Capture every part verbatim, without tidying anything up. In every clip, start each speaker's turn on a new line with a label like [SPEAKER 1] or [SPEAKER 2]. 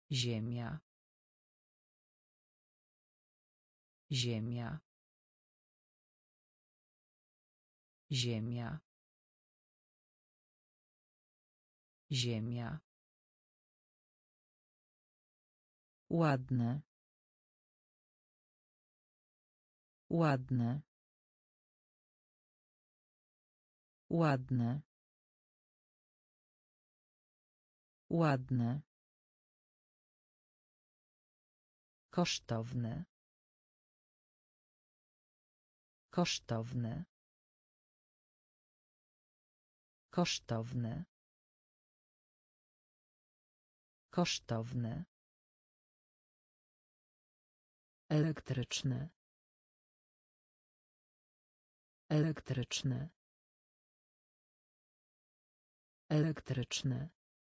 [SPEAKER 1] Ziemia. Ziemia. Ziemia. Ziemia. Ładne. Ładne. Ładne. Ładne. Kosztowne. Kosztowne. Kosztowne. Kosztowne. Elektryczny. Elektryczny. Elektryczny.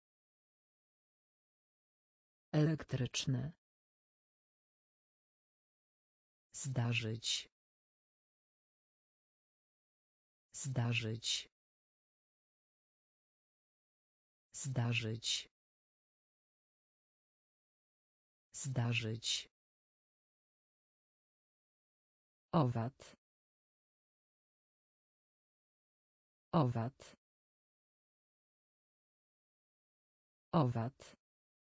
[SPEAKER 1] Elektryczny. Zdarzyć. Zdarzyć. Zdarzyć. Zdarzyć. Owad. Owad. Owad.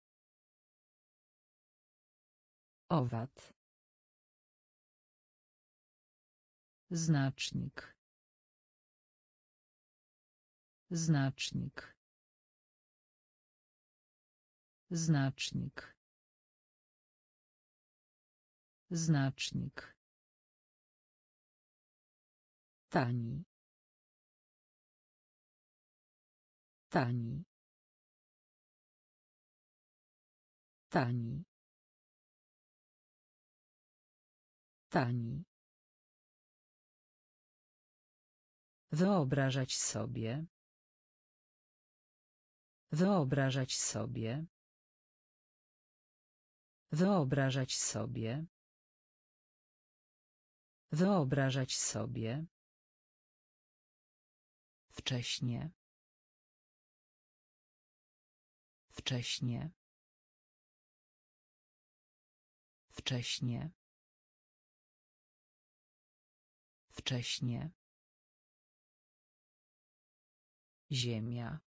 [SPEAKER 1] Owad. Znacznik. Znacznik. Znacznik. Znacznik. Tani. Tani. Tani. Tani. Wyobrażać sobie. Wyobrażać sobie. Wyobrażać sobie. Wyobrażać sobie. Wcześnie. Wcześnie. Wcześnie. Wcześnie. Ziemia.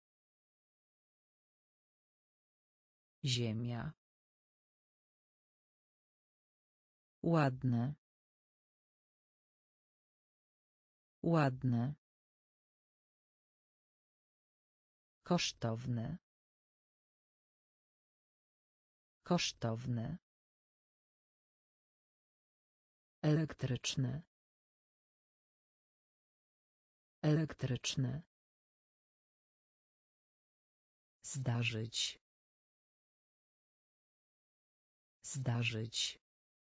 [SPEAKER 1] Ziemia. Ładne. Ładne. Kosztowne. Kosztowne. Elektryczny. Elektryczny. Zdarzyć. Zdarzyć.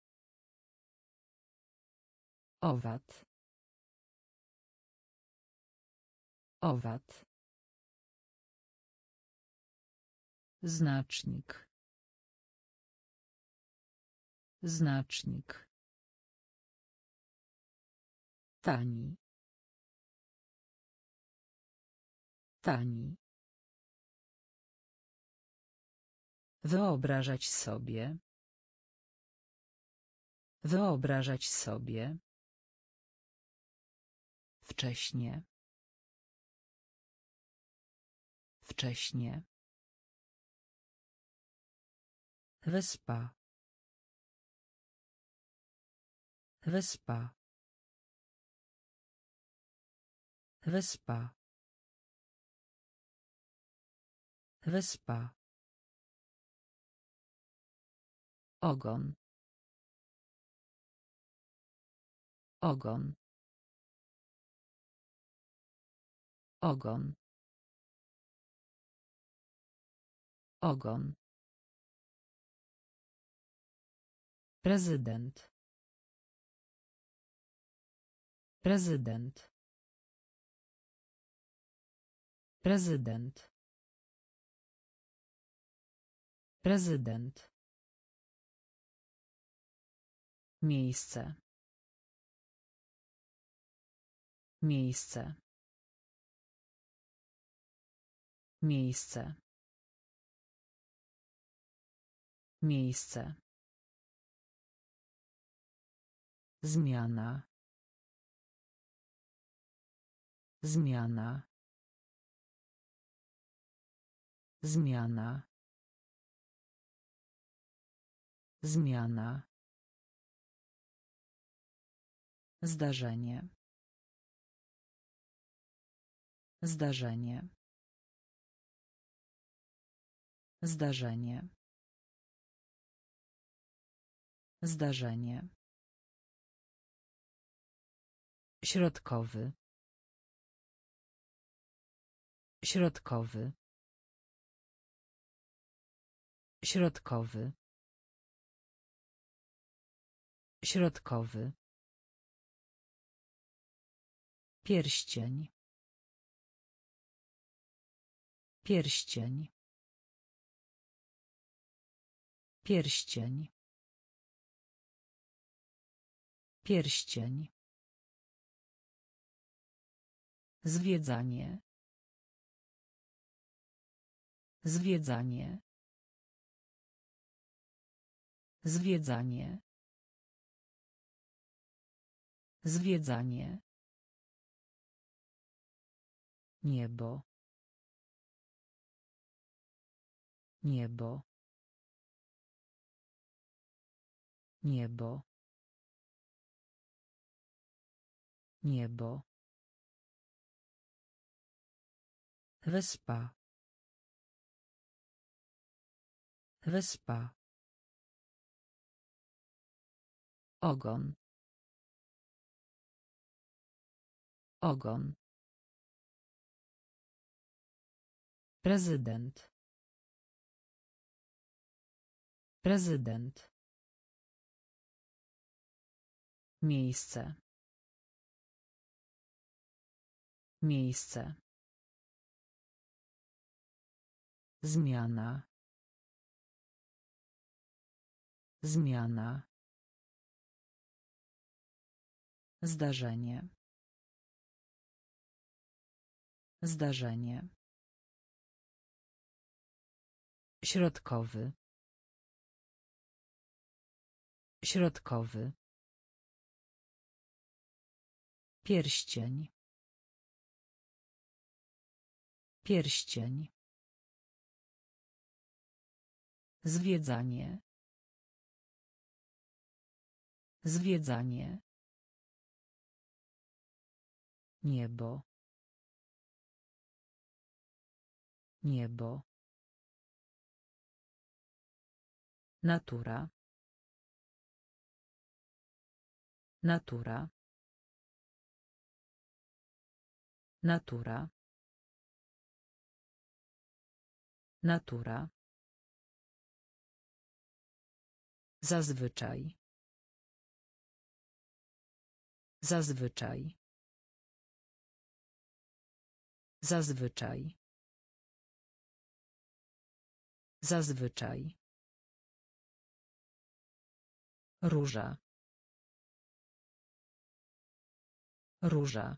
[SPEAKER 1] Owad. Owad. Znacznik. Znacznik. Tani. Tani. Wyobrażać sobie. Wyobrażać sobie. Wcześnie. Wcześnie. Wyspa. Wyspa. Wyspa. Wyspa. Ogon. Ogon. Ogon. Ogon. Prezydent. Prezydent. Prezydent. Prezydent. Miejsce. Miejsce. Miejsce. Miejsce. Zmiana. Zmiana. Zmiana. Zmiana. Zdarzenie. Zdarzenie. Zdarzenie. Zdarzenie. Środkowy. Środkowy. Środkowy. Środkowy. Pierścień. Pierścień. Pierścień. Pierścień. Zwiedzanie. Zwiedzanie. Zwiedzanie. Zwiedzanie. Niebo. Niebo. Niebo. Niebo. Wyspa. Wyspa. Ogon. Ogon. Prezydent. Prezydent. Miejsce. Miejsce. Zmiana. Zmiana. Zdarzenie. Zdarzenie. Środkowy. Środkowy. Pierścień. Pierścień. Zwiedzanie. Zwiedzanie. Niebo. Niebo. Natura. Natura. Natura. Natura. Zazwyczaj. Zazwyczaj. Zazwyczaj. Zazwyczaj. Róża. Róża.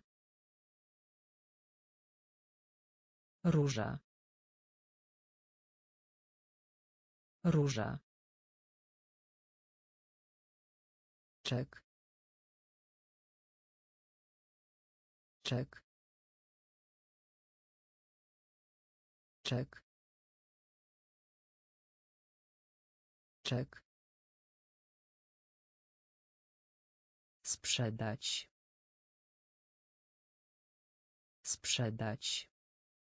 [SPEAKER 1] Róża. Róża. Czek. Czek. Czek. Czek. Sprzedać. Sprzedać.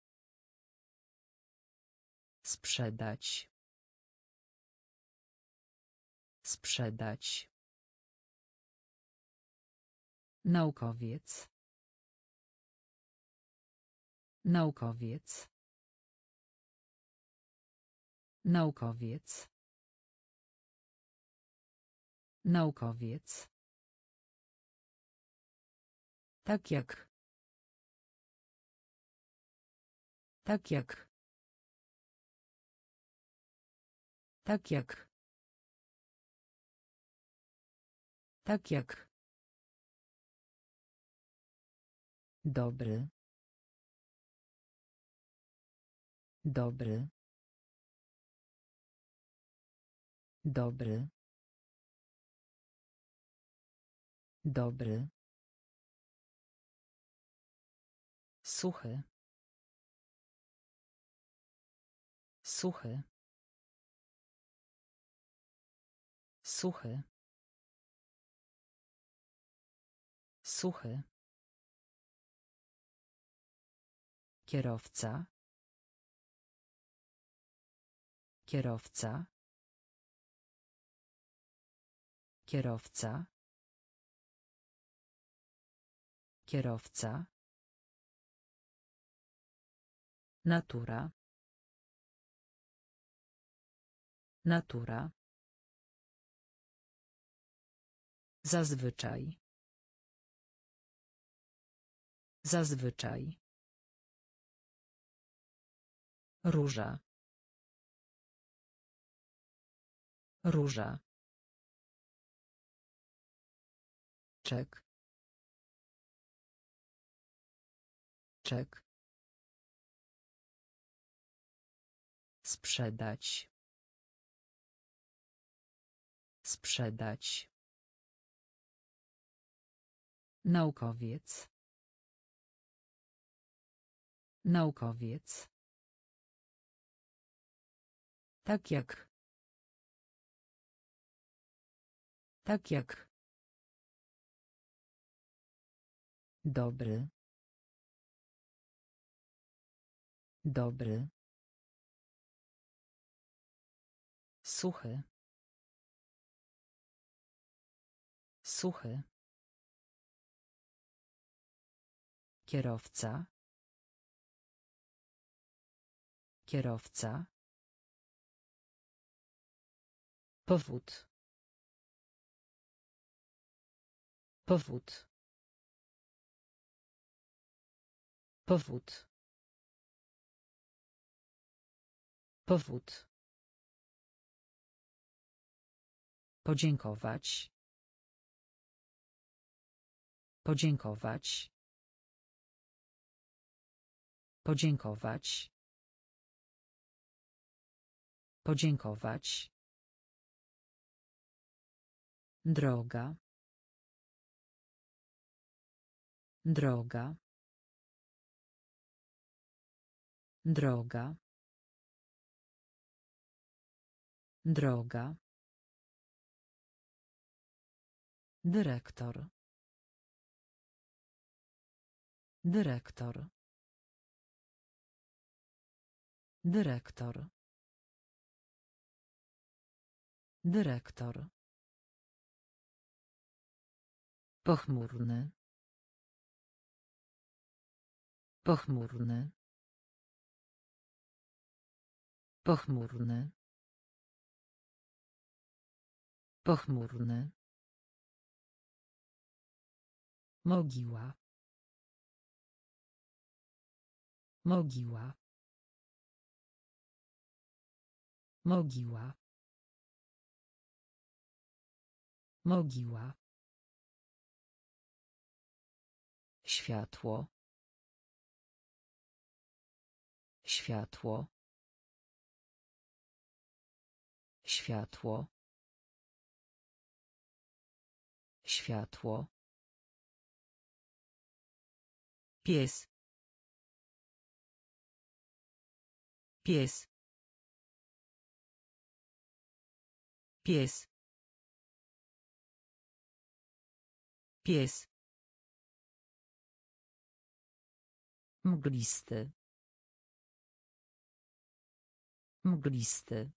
[SPEAKER 1] Sprzedać. Sprzedać. Naukowiec. Naukowiec. Naukowiec. Naukowiec. Tak jak. Tak jak. Tak jak. Tak jak. Dobry. Dobry. Dobry. Dobry. Suchy. Suchy. Suchy. Suchy. Kierowca. Kierowca. Kierowca. Kierowca. Natura. Natura. Zazwyczaj. Zazwyczaj. Róża. Róża. Czek. Czek. Sprzedać. Sprzedać. Naukowiec. Naukowiec. Tak jak. Tak jak. Dobry. Dobry. Suchy. Suchy. Kierowca. Kierowca. Powód. Powód. Powód. Powód. Podziękować. Podziękować. Podziękować. Podziękować. Droga. Droga. Droga. Droga. Dyrektor. Dyrektor. Dyrektor. Dyrektor. Pochmurny. Pochmurny. Pochmurny. Pochmurny. Mogiła. Mogiła. Mogiła. Mogiła. Światło. Światło. Światło. Światło. Pies. Pies. Pies. Pies. Mglisty. Mglisty.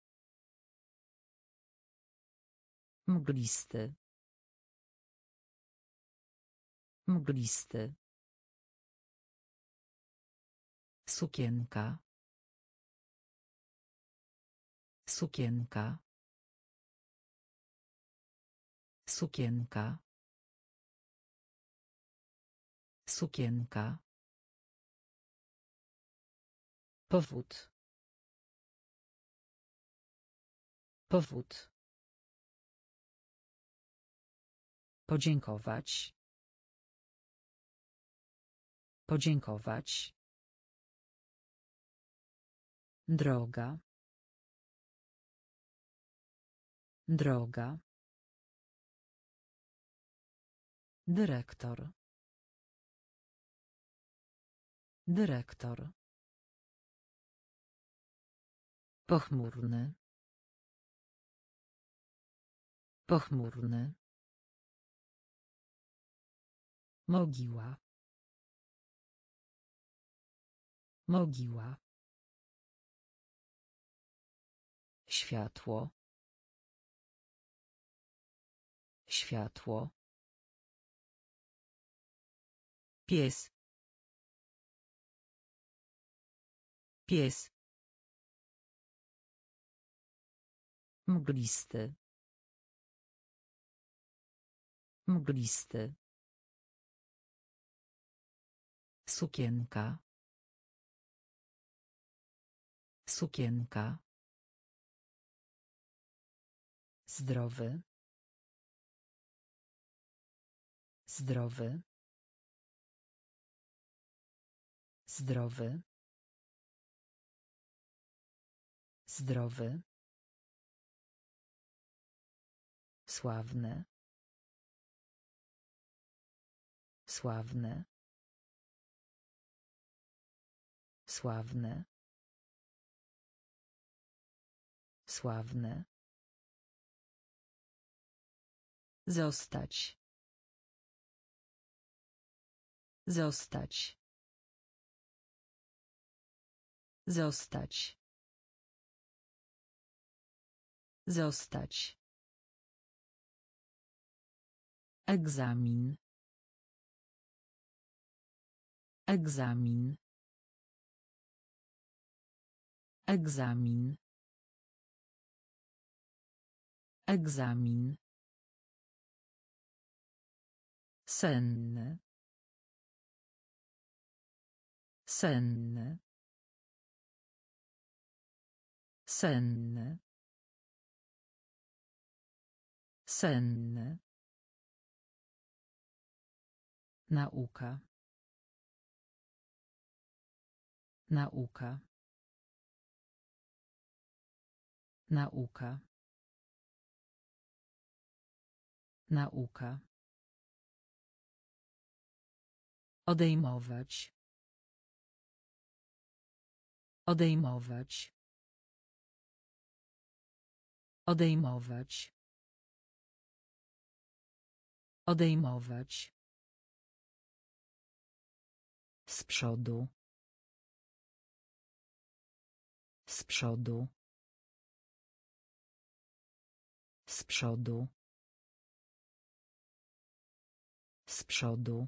[SPEAKER 1] Mglisty. Mglisty. Sukienka. Sukienka. Sukienka. Sukienka. Powód. Powód. Podziękować. Podziękować. Droga. Droga. Dyrektor. Dyrektor. Pochmurny. Pochmurny. Mogiła. Mogiła. Światło. Światło. Pies. Pies. Mglisty. Mglisty. Sukienka. Sukienka. Zdrowy. Zdrowy. Zdrowy. Zdrowy. Sławne. Sławne. Sławne. Sławne. Zostać. Zostać. Zostać. Zostać. Egzamin. Egzamin. Egzamin. Egzamin. Senny. Senny. Senny. Senny. Nauka. Nauka. Nauka. Nauka. Odejmować. Odejmować. Odejmować. Odejmować. Z przodu. Z przodu. Z przodu. Z przodu.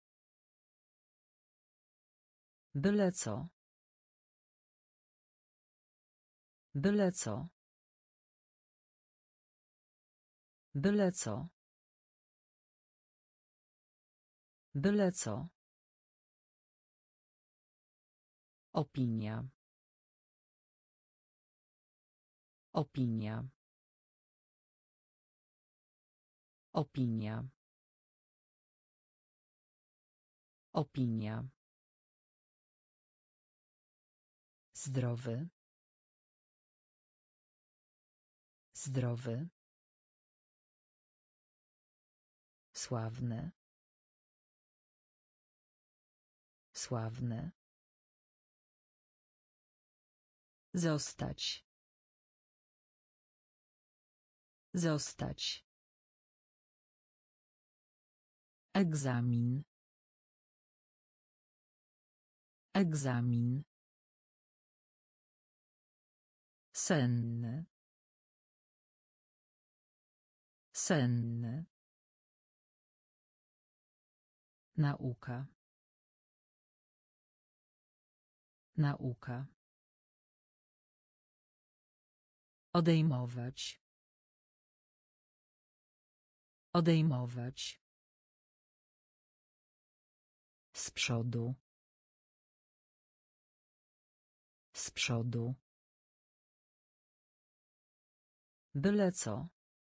[SPEAKER 1] Byle co. Byle co. Byle co. Byle co. Opinia. Opinia. Opinia. Opinia. Zdrowy. Zdrowy. Sławne. Sławne. Zostać. Zostać. Egzamin. Egzamin. Senny. Senny. Nauka. Nauka. Odejmować. Odejmować. Z przodu. Z przodu. Byle co.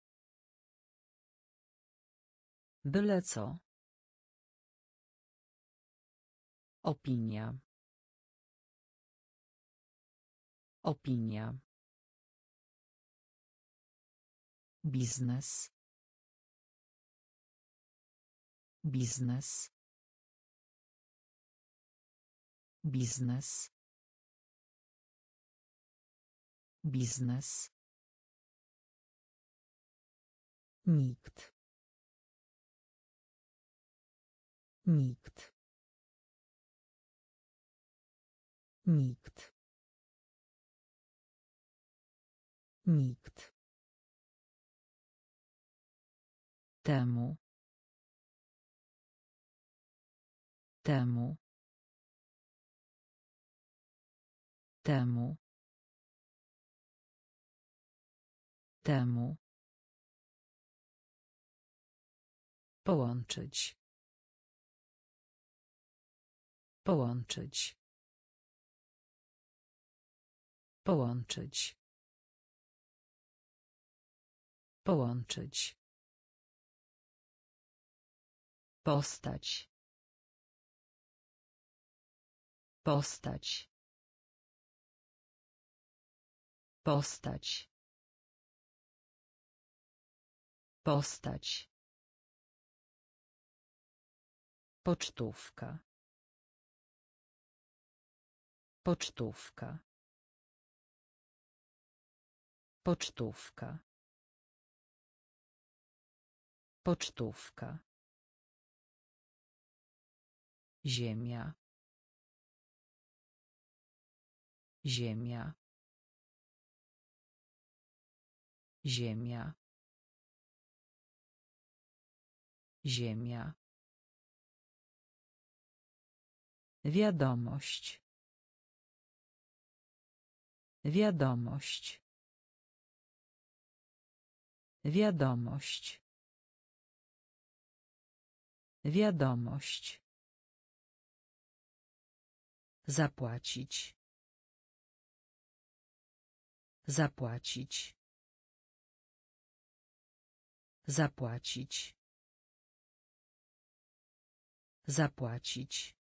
[SPEAKER 1] Byle co. Opinia. Opinia. Biznes. Biznes. Biznes. Biznes. Nikt. Nikt. Nikt. Nikt. Temu. Temu. Temu. Temu. Połączyć. Połączyć. Połączyć. Połączyć. Postać. Postać. Postać. Postać. Pocztówka. Pocztówka. Pocztówka. Pocztówka. Ziemia. Ziemia. Ziemia. Ziemia. Wiadomość. Wiadomość. Wiadomość. Wiadomość. Zapłacić. Zapłacić. Zapłacić. Zapłacić.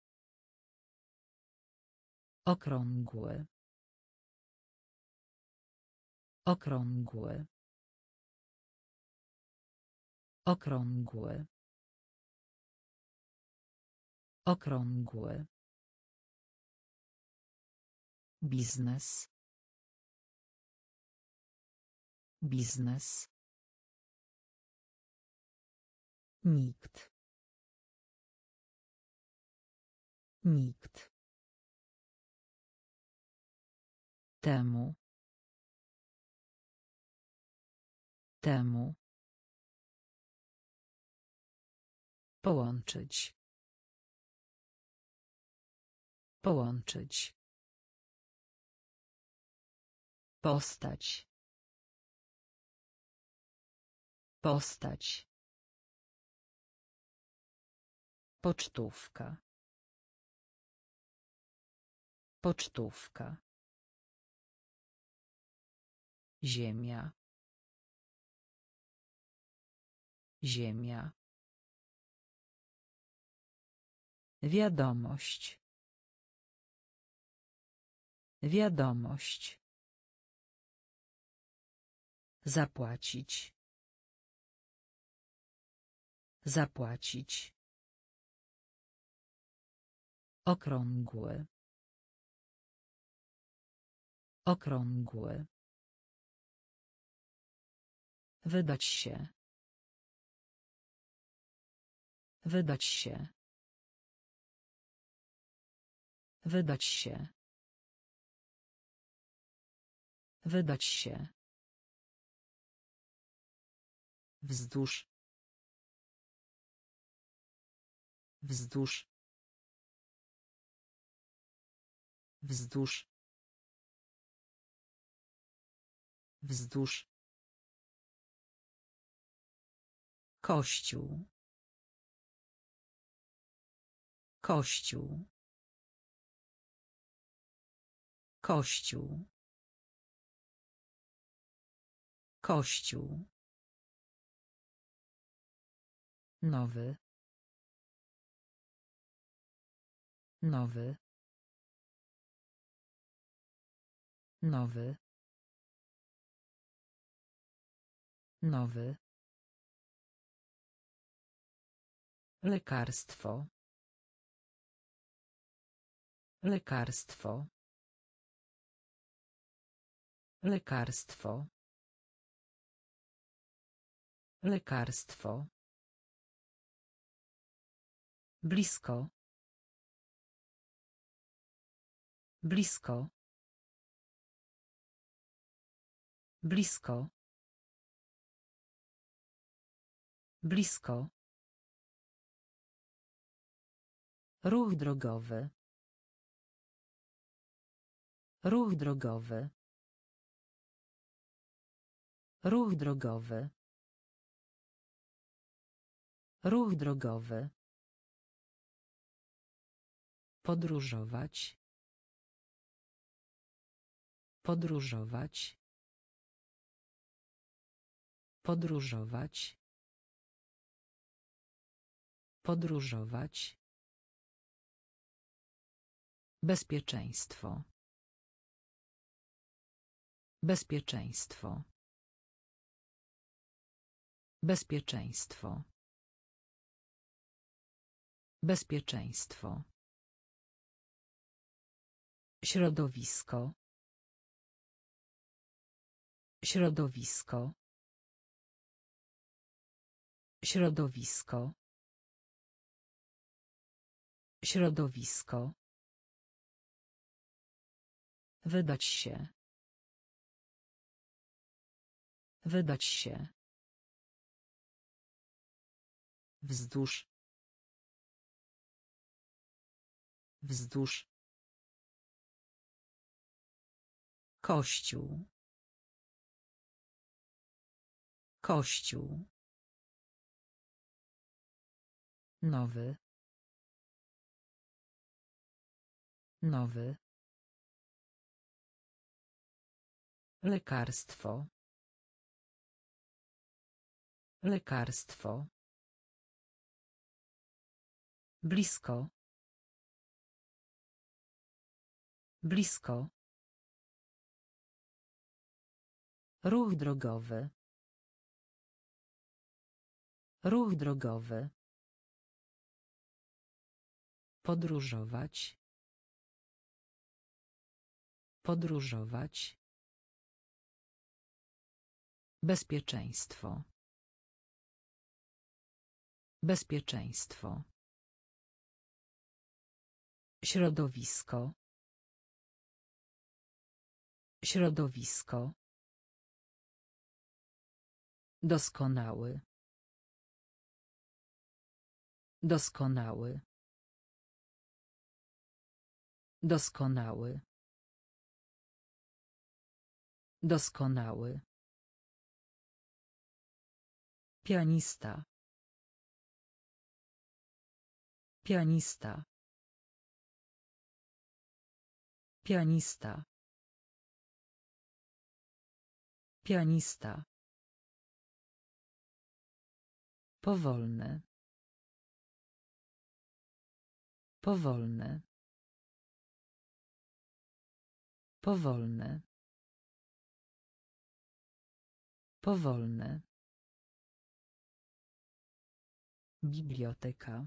[SPEAKER 1] Okrągły. Okrągły. Okrągły. Okrągły. Biznes. Biznes. Nikt. Nikt. Temu. Temu. Połączyć. Połączyć. Postać. Postać. Pocztówka. Pocztówka. Ziemia. Ziemia. Wiadomość. Wiadomość. Zapłacić. Zapłacić. Okrągły. Okrągły. Wydać się. Wydać się. Wydać się. Wydać się. Wzdłuż. Wzdłuż. Wzdłuż. Wzdłuż. Kościół. Kościół. Kościół. Kościół. Nowy. Nowy. Nowy. Nowy. Lekarstwo. Lekarstwo. Lekarstwo. Lekarstwo. Blisko. Blisko. Blisko. Blisko. Ruch drogowy. Ruch drogowy. Ruch drogowy. Ruch drogowy. Podróżować. Podróżować. Podróżować. Podróżować. Bezpieczeństwo. Bezpieczeństwo. Bezpieczeństwo. Bezpieczeństwo. Środowisko. Środowisko. Środowisko. Środowisko. Wydać się. Wydać się. Wzdłuż. Wzdłuż. Kościół. Kościół. Nowy. Nowy. Lekarstwo. Lekarstwo. Blisko. Blisko. Ruch drogowy. Ruch drogowy. Podróżować. Podróżować. Bezpieczeństwo. Bezpieczeństwo. Środowisko. Środowisko. Doskonały. Doskonały. Doskonały. Doskonały. Pianista. Pianista. Pianista. Pianista. Powolne. Powolne. Powolne. Powolne. Biblioteka.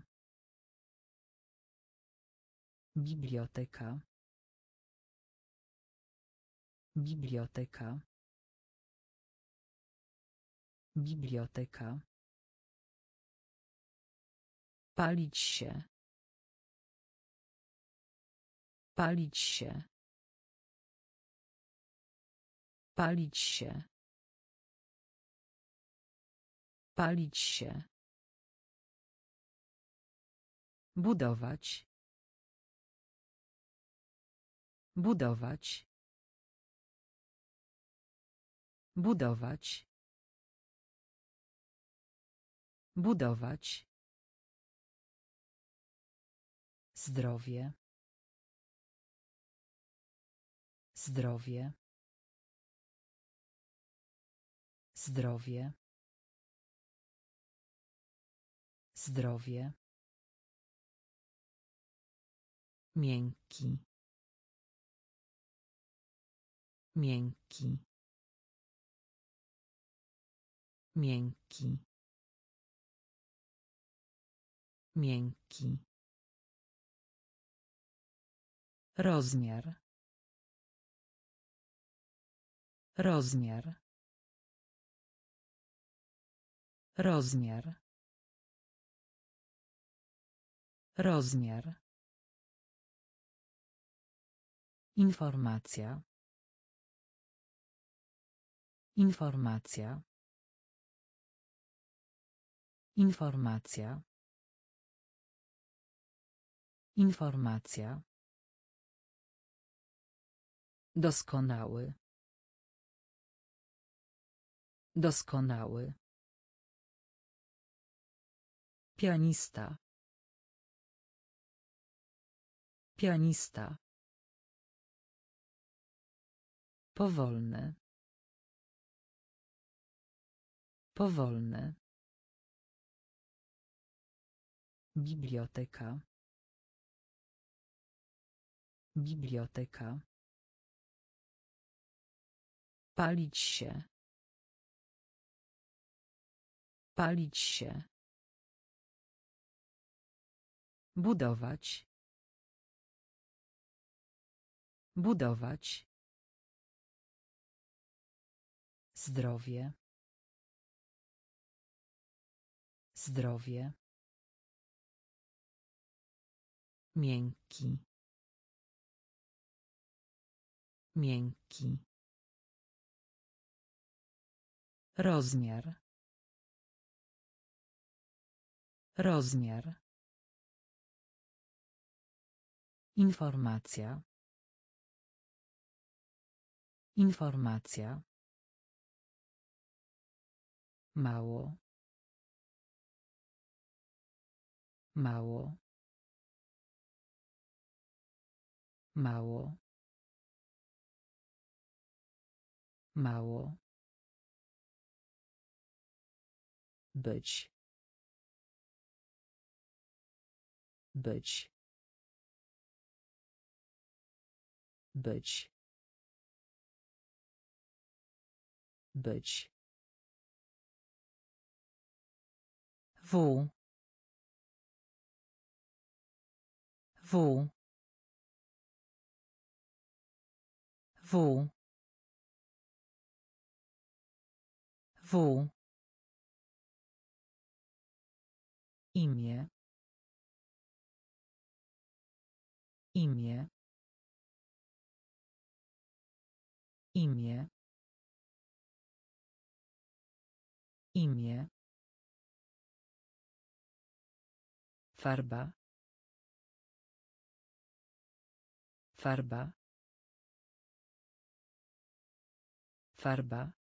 [SPEAKER 1] Biblioteka. Biblioteka. Biblioteka. Palić się. Palić się. Palić się. Palić się. Budować. Budować. Budować. Budować. Zdrowie. Zdrowie. Zdrowie. Zdrowie. Miękki. Miękki. Miękki. Miękki. Rozmiar. Rozmiar. Rozmiar. Rozmiar. Informacja. Informacja. Informacja. Informacja. Doskonały. Doskonały. Pianista. Pianista. Powolny. Powolny. Biblioteka. Biblioteka. Palić się. Palić się. Budować. Budować. Zdrowie. Zdrowie. Miękki. Miękki. Rozmiar. Rozmiar. Informacja. Informacja. Mało. Mało. Mało. Mało. Być. Być. Być. Być. W. W. W. W. Imię. Imię. Imię. Imię. Farba. Farba. Farba.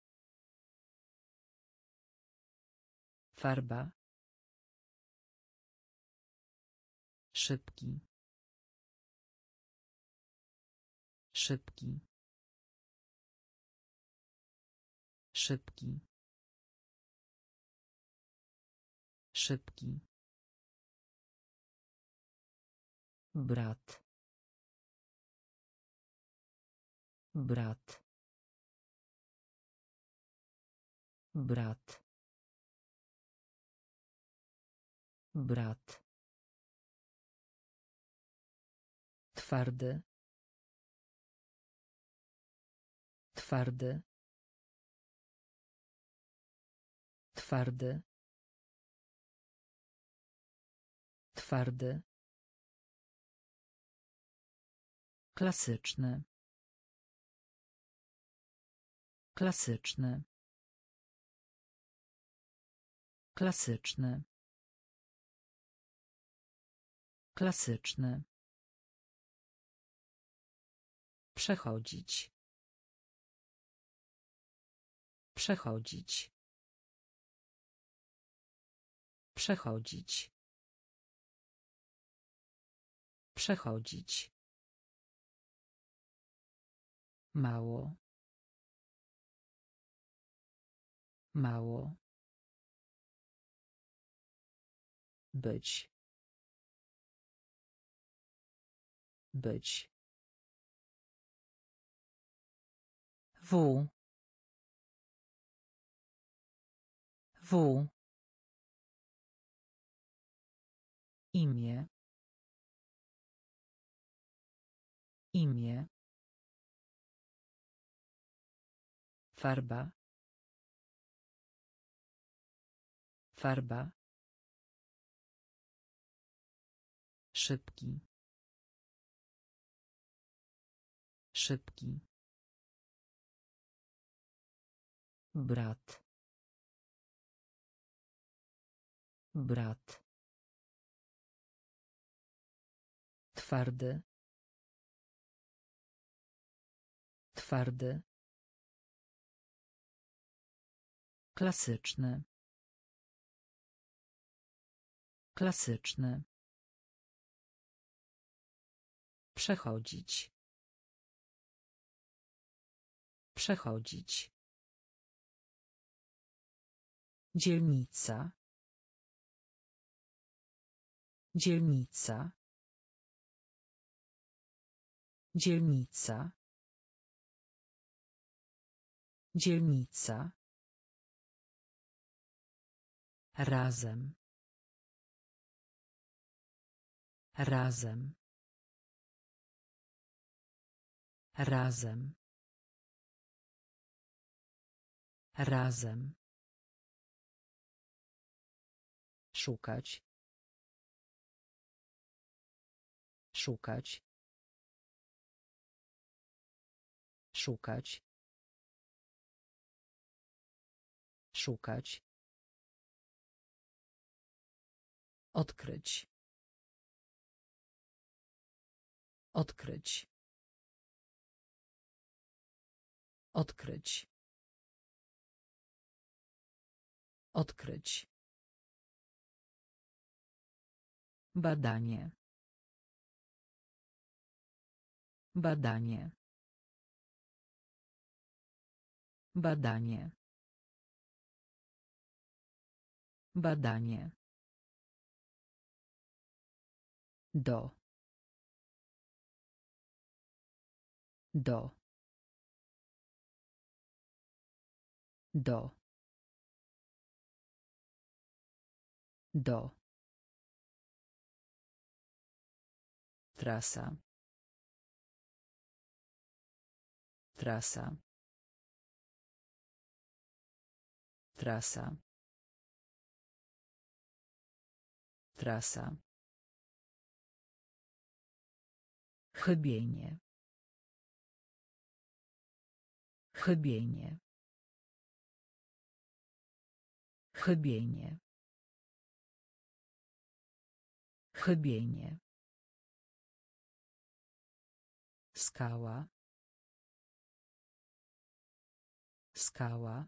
[SPEAKER 1] Farba. Szybki. Szybki. Szybki. Szybki. Brat. Brat. Brat. Brat. Twardy. Twardy. Twardy. Twardy. Klasyczny. Klasyczny. Klasyczny. Klasyczny. Przechodzić. Przechodzić. Przechodzić. Przechodzić. Mało. Mało. Być. Być. W. W. Imię. Imię. Farba. Farba. Szybki. Szybki. Brat. Brat. Twardy. Twardy. Klasyczny. Klasyczny. Przechodzić. Przechodzić. Dzielnica. Dzielnica. Dzielnica. Dzielnica. Razem. Razem. Razem. Razem. Szukać. Szukać. Szukać. Szukać. Odkryć. Odkryć. Odkryć. Odkryć. Badanie. Badanie. Badanie. Badanie. Do. Do. Do. Do. Trasa. Trasa. Trasa. Trasa. Chybienie. Chybienie. Chybienie. Chybienie. Skała. Skała.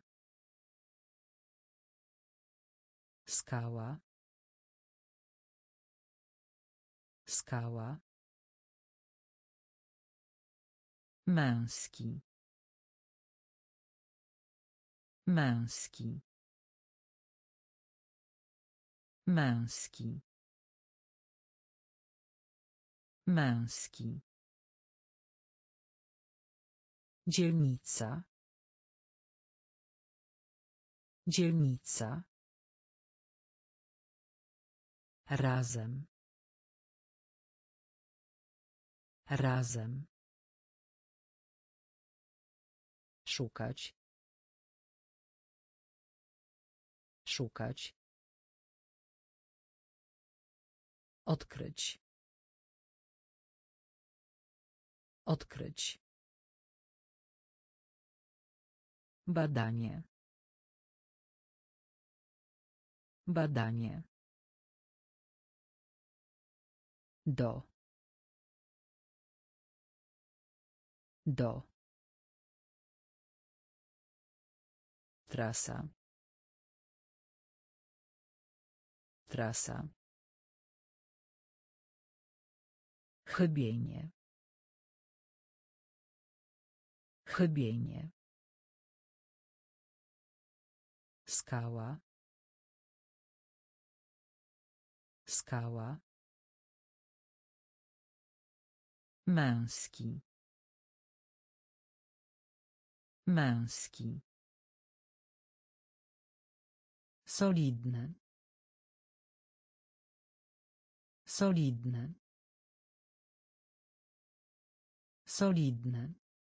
[SPEAKER 1] Skała. Skała. Męski. Męski. Męski. Męski. Dzielnica. Dzielnica. Razem. Razem. Szukać. Szukać. Odkryć. Odkryć. Badanie. Badanie. Do. Do. Trasa. Trasa. Chybienie. Chybienie. Skała. Skała. Męski. Męski. Solidny. Solidny. Solidny.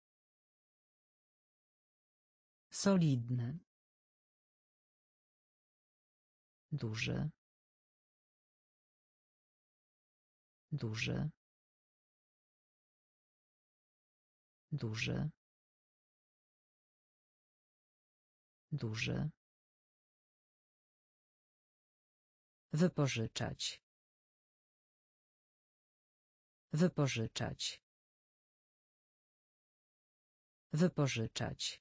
[SPEAKER 1] Solidny. Duży. Duży. Duży. Duży. Wypożyczać. Wypożyczać. Wypożyczać.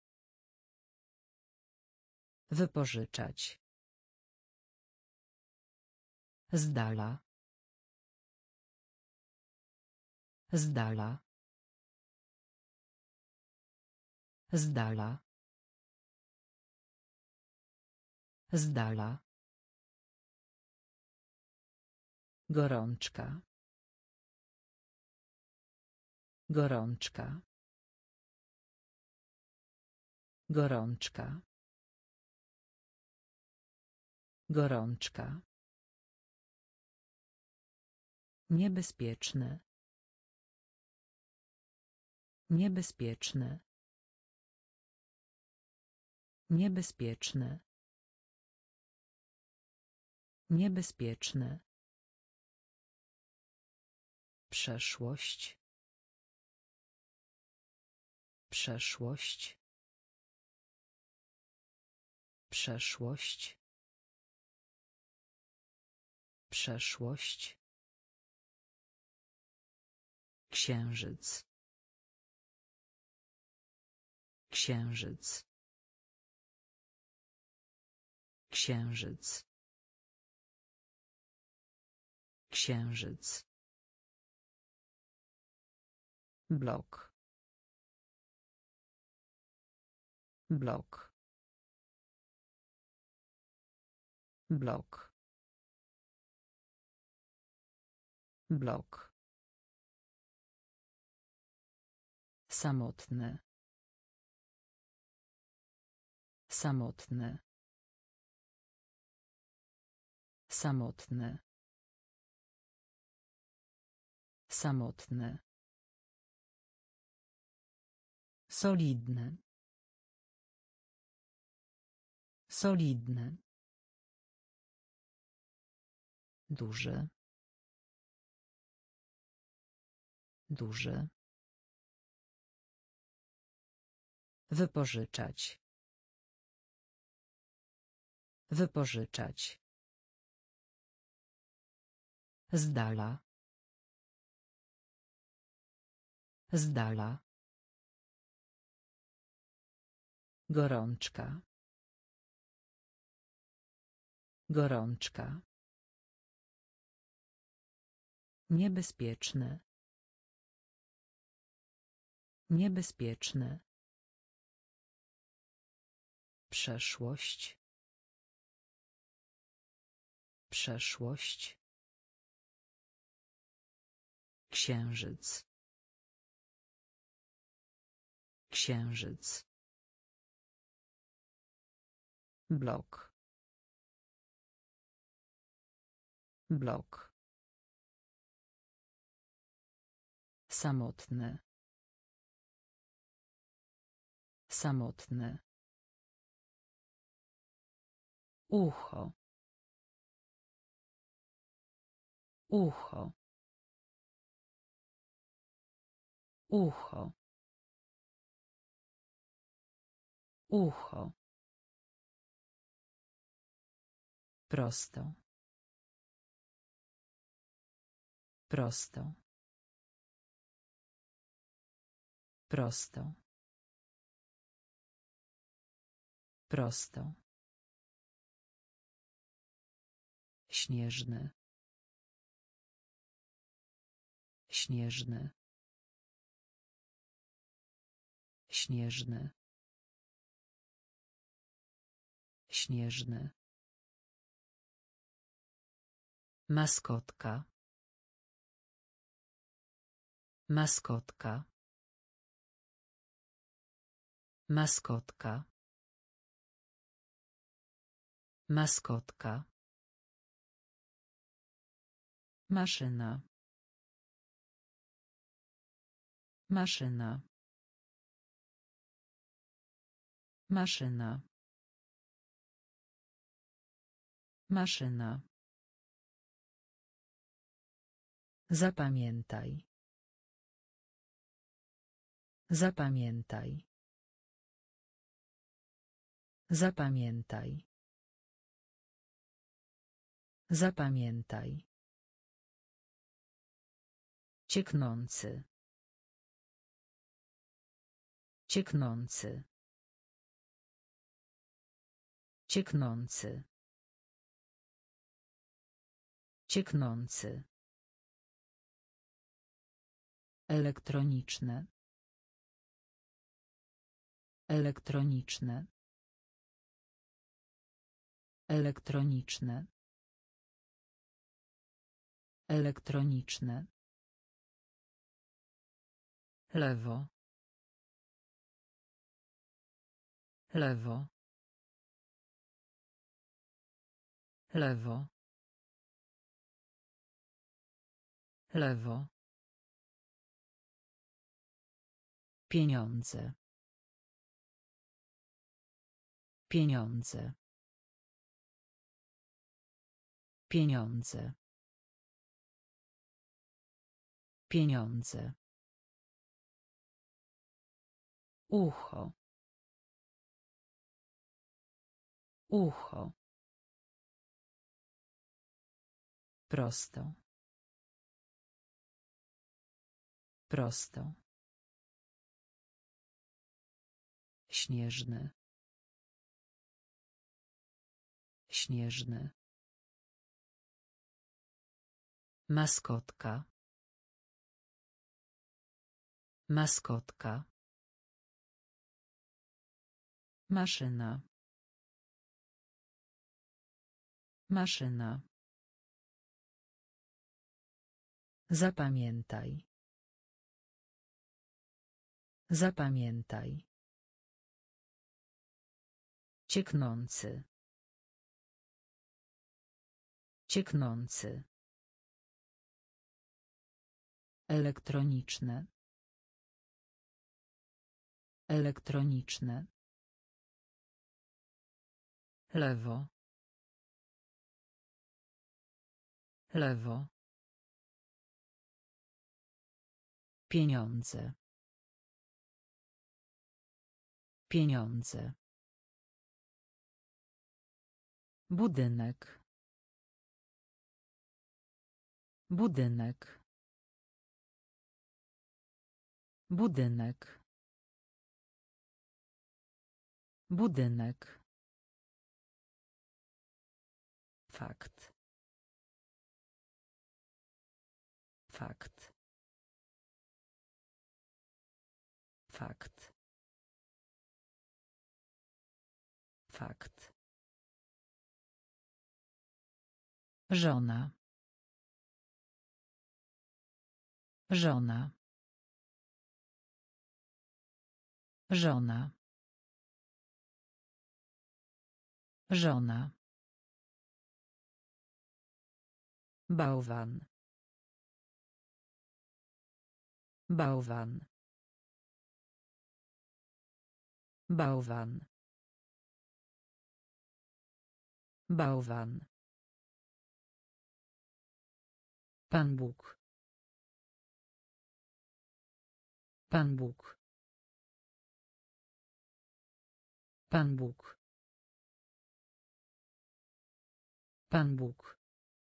[SPEAKER 1] Wypożyczać. Z dala. Z dala. Z dala. Z dala. Gorączka. Gorączka. Gorączka. Gorączka. Niebezpieczne. Niebezpieczne. Niebezpieczne. Niebezpieczne. Przeszłość. Przeszłość. Przeszłość. Przeszłość. Księżyc. Księżyc. Księżyc. Księżyc. Blok. Blok. Blok. Blok. Samotny. Samotny. Samotny. Samotny. Solidny. Solidny. Duży. Duży. Wypożyczać. Wypożyczać. Z dala. Z dala. Gorączka. Gorączka. Niebezpieczne. Niebezpieczne. Przeszłość. Przeszłość. Księżyc. Księżyc. Blok. Blok. Samotny. Samotny. Ucho. Ucho. Ucho. Ucho. Prosto. Prosto. Prosto. Prosto. Śnieżny. Śnieżny. Śnieżny. Śnieżny. Maskotka. Maskotka. Maskotka. Maskotka. Maszyna. Maszyna. Maszyna. Maszyna. Zapamiętaj. Zapamiętaj. Zapamiętaj. Zapamiętaj. Cieknący. Cieknący. Cieknący. Cieknący. Elektroniczne. Elektroniczne. Elektroniczne. Elektroniczne. Lewo. Lewo. Lewo. Lewo. Pieniądze. Pieniądze. Pieniądze. Pieniądze. Ucho. Ucho. Prosto. Prosto. Śnieżny. Śnieżny. Maskotka. Maskotka. Maszyna. Maszyna. Zapamiętaj. Zapamiętaj. Cieknący. Cieknący. Elektroniczne. Elektroniczne. Lewo. Lewo. Pieniądze. Pieniądze. Budynek. Budynek. Budynek. Budynek. Fakt. Fakt. Fakt. Fakt. Żona. Żona. Żona. Żona. Bałwan. Bałwan. Bałwan. Bałwan. Pan Bóg. Pan Bóg. Pan Bóg. Pan Bóg.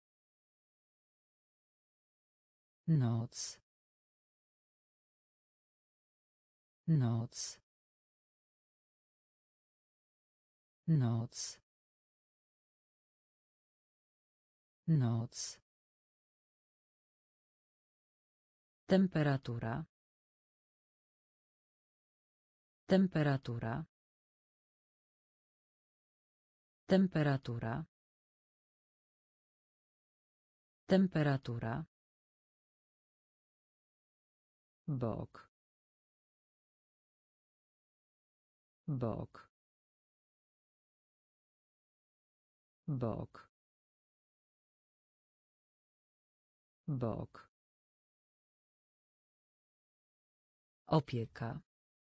[SPEAKER 1] Noc. Noc. Noc. Noc. Temperatura. Temperatura. Temperatura. Temperatura. Bok. Bok. Bok. Bok. Opieka.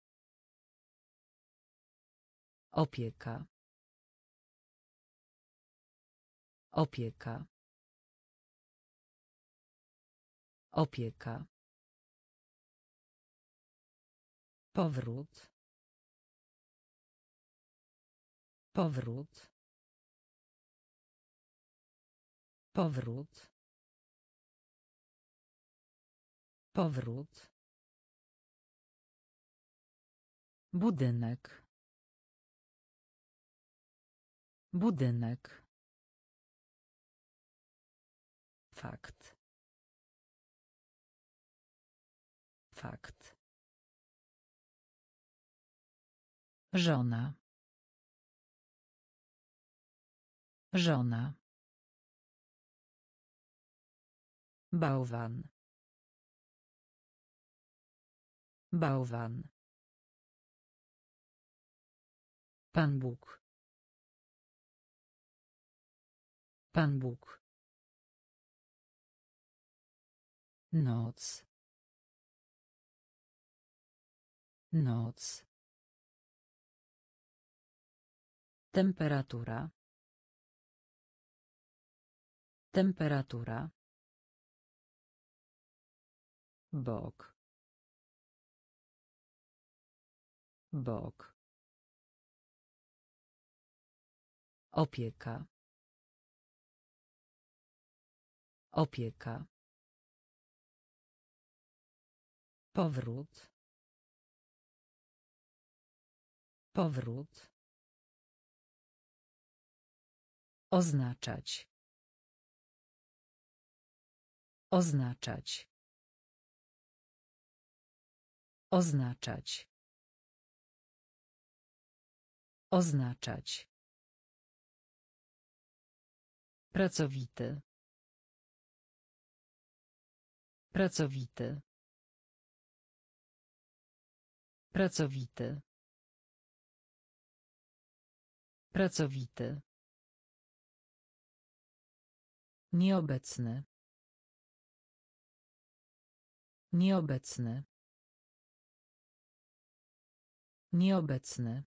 [SPEAKER 1] Opieka. Opieka. Opieka. Powrót. Powrót. Powrót. Powrót. Budynek. Budynek. Fakt. Fakt. Żona. Żona. Bałwan. Bałwan. Pan Bóg. Pan Bóg. Noc. Noc. Temperatura. Temperatura. Bok. Bok. Opieka. Opieka. Powrót. Powrót. Oznaczać. Oznaczać. Oznaczać. Oznaczać. Pracowity. Pracowity. Pracowity. Pracowity. Nieobecny. Nieobecny. Nieobecny.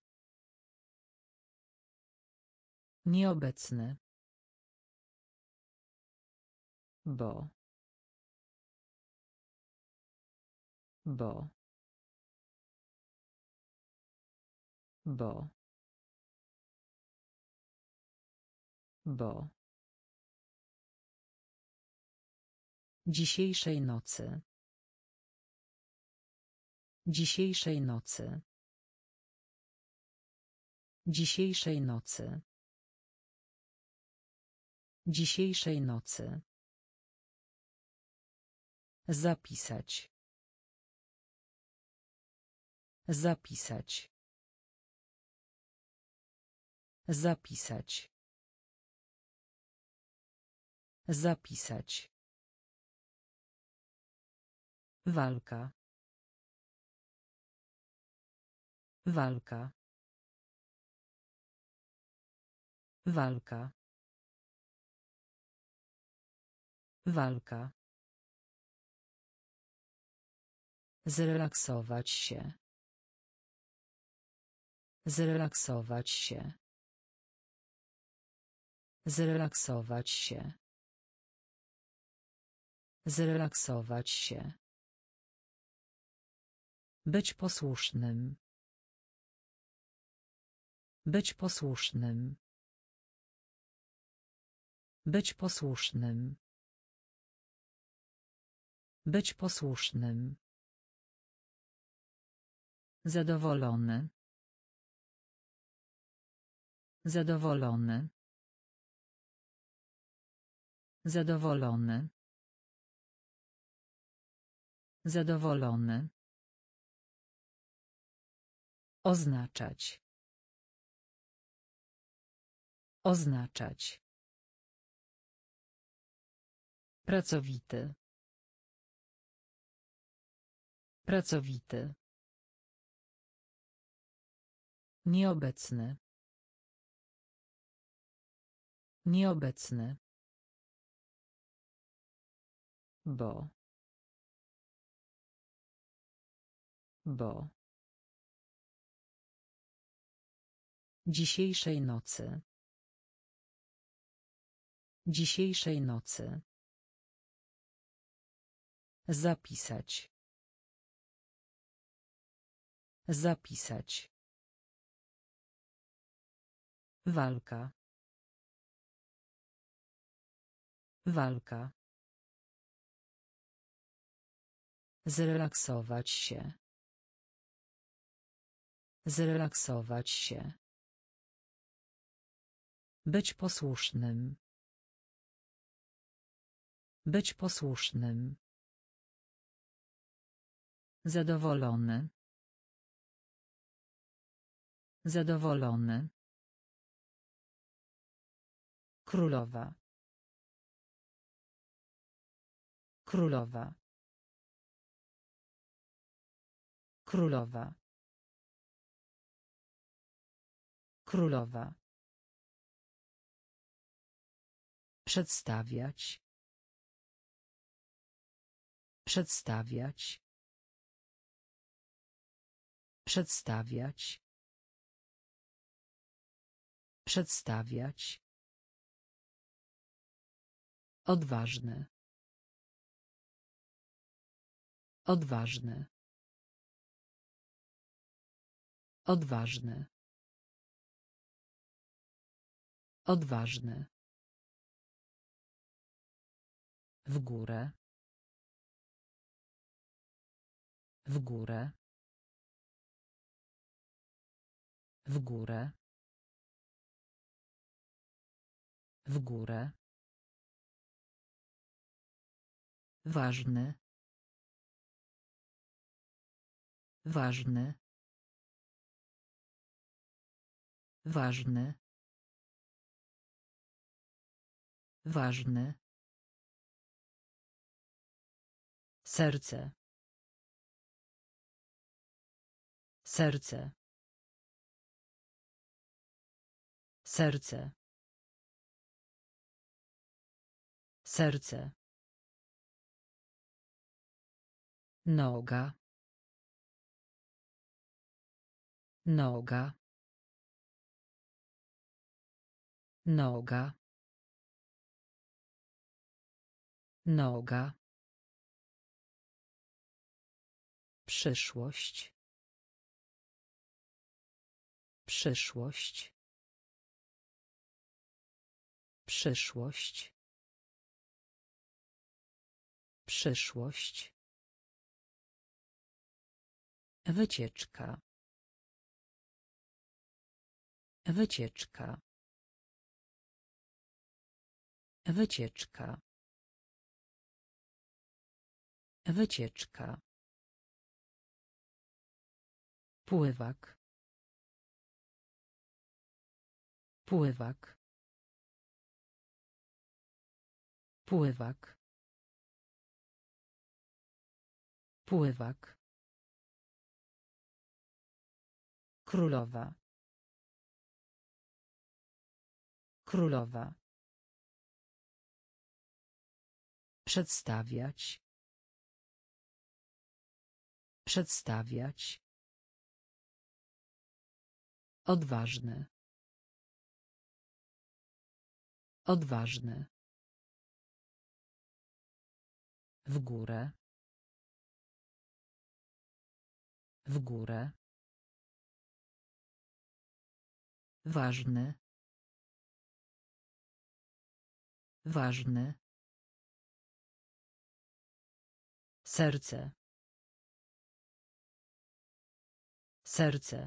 [SPEAKER 1] Nieobecny. Bo. Bo. Bo. Bo. Dzisiejszej nocy. Dzisiejszej nocy. Dzisiejszej nocy. Dzisiejszej nocy. Zapisać. Zapisać. Zapisać. Zapisać. Walka. Walka. Walka. Walka. Zrelaksować się. Zrelaksować się. Zrelaksować się. Zrelaksować się. Być posłusznym. Być posłusznym. Być posłusznym. Być posłusznym. Zadowolony. Zadowolony. Zadowolony. Zadowolony. Oznaczać. Oznaczać. Pracowity. Pracowity. Nieobecny. Nieobecny. Bo. Bo. Dzisiejszej nocy. Dzisiejszej nocy. Zapisać. Zapisać. Walka. Walka. Zrelaksować się. Zrelaksować się. Być posłusznym. Być posłusznym. Zadowolony. Zadowolony. Królowa. Królowa. Królowa. Królowa. Przedstawiać. Przedstawiać. Przedstawiać. Przedstawiać. Odważny. Odważny. Odważny. Odważny. W górę. W górę. W górę. W górę. Ważny. Ważny. Ważny. Ważny. Serce. Serce. Serce. Serce. Noga. Noga. Noga. Noga. Przyszłość. Przyszłość. Przyszłość. Przyszłość. Wycieczka. Wycieczka. Wycieczka. Wycieczka. Pływak. Pływak. Pływak. Pływak. Królowa. Królowa. Przedstawiać. Przedstawiać. Odważny. Odważny. W górę. W górę. Ważny. Ważny. Serce. Serce.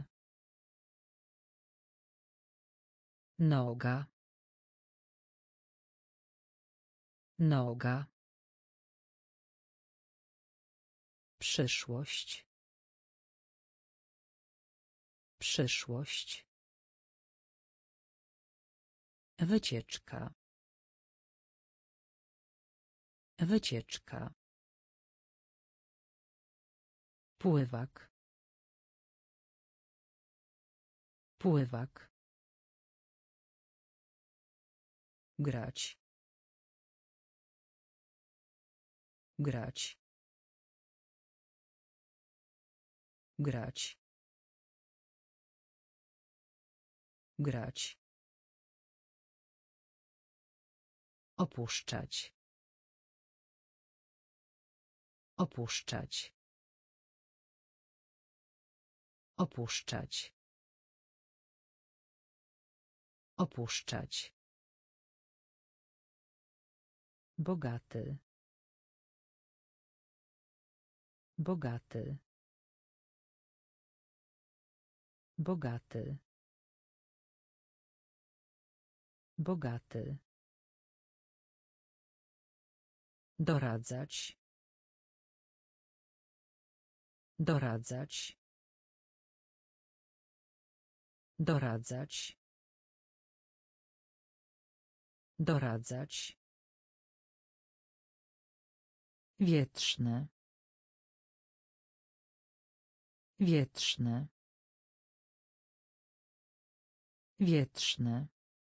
[SPEAKER 1] Noga. Noga. Przyszłość. Przyszłość. Wycieczka. Wycieczka. Pływak. Pływak. Grać. Grać. Grać. Grać. Opuszczać. Opuszczać. Opuszczać. Opuszczać. Bogaty. Bogaty. Bogaty. Bogaty. Doradzać. Doradzać. Doradzać. Doradzać. Wietrzny. Wietrzny. Wietrzny.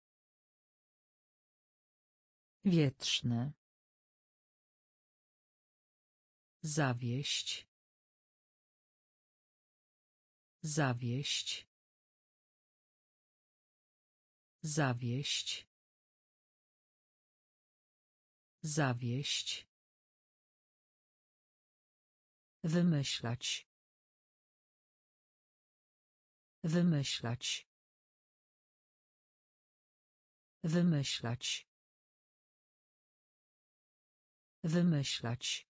[SPEAKER 1] Wietrzny. Zawieść. Zawieść. Zawieść. Zawieść. Wymyślać. Wymyślać. Wymyślać. Wymyślać.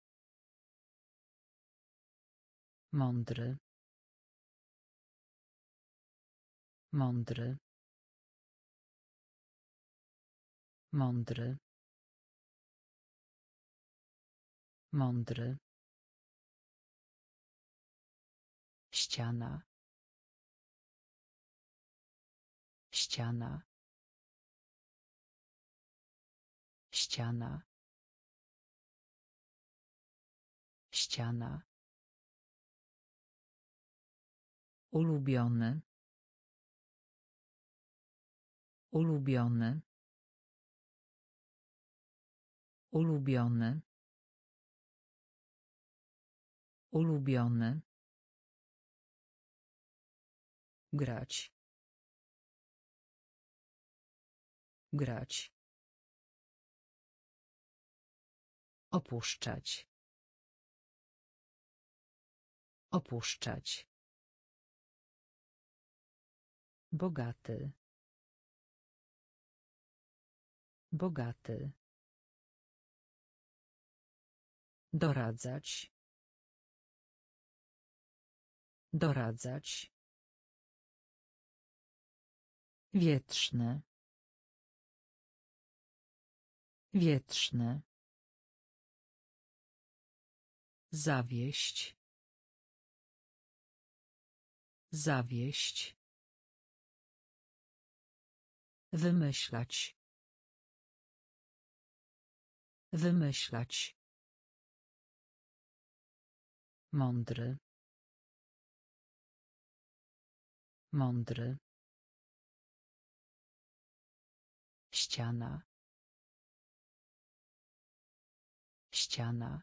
[SPEAKER 1] Mądry. Mądry. Mądry. Mądry. Ściana. Ściana. Ściana. Ściana. Ulubiony. Ulubiony. Ulubiony. Ulubiony. Grać. Grać. Opuszczać. Opuszczać. Bogaty. Bogaty. Doradzać. Doradzać. Wietrzny. Wietrzny. Zawieść. Zawieść. Wymyślać. Wymyślać. Mądry. Mądry. Ściana. Ściana.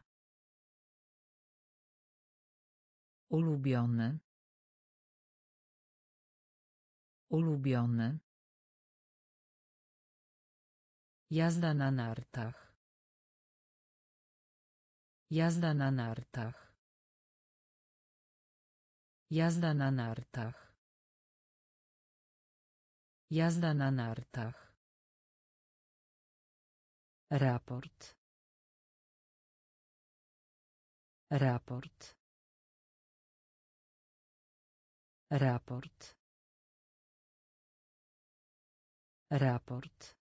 [SPEAKER 1] Ulubiony. Ulubiony. Jazda na nartach. Jazda na nartach. Jazda na nartach. Jazda na nartach. Raport. Raport. Raport. Raport.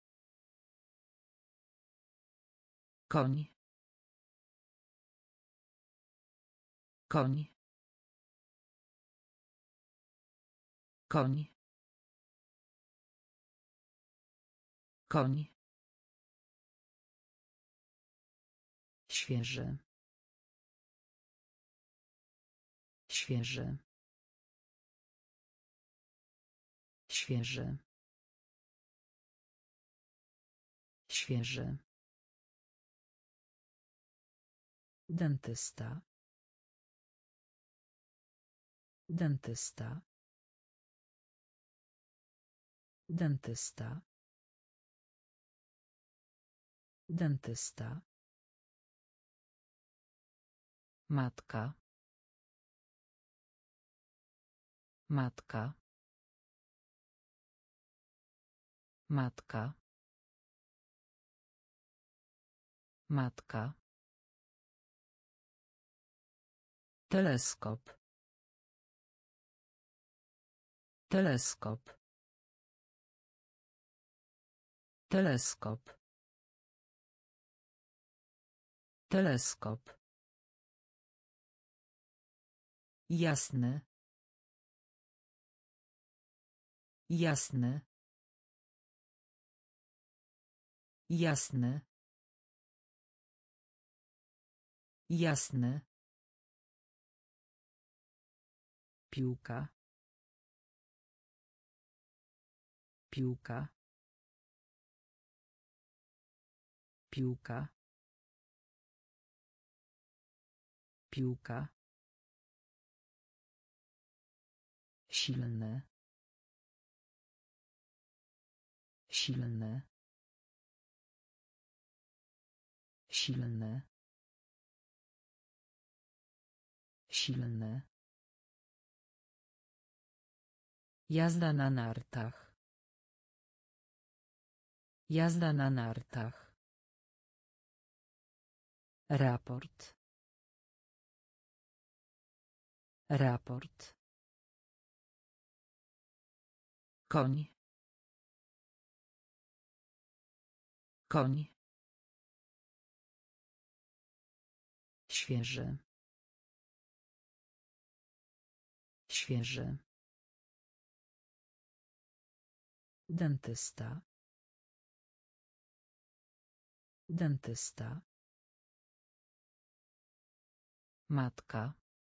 [SPEAKER 1] Koń. Koń. Koń. Koń. Świeży. Świeży. Świeży. Świeży. Dentysta. Dentysta. Dentysta. Dentysta. Matka. Matka. Matka. Matka. Teleskop. Teleskop. Teleskop. Teleskop. Jasny. Jasny. Jasny. Jasny. Piłka. Piłka. Piłka. Piłka. Silny. Silny. Silny. Silny. Jazda na nartach. Jazda na nartach. Raport. Raport. Koń. Koń. Świeży. Świeży. Dentysta. Dentysta. Matka.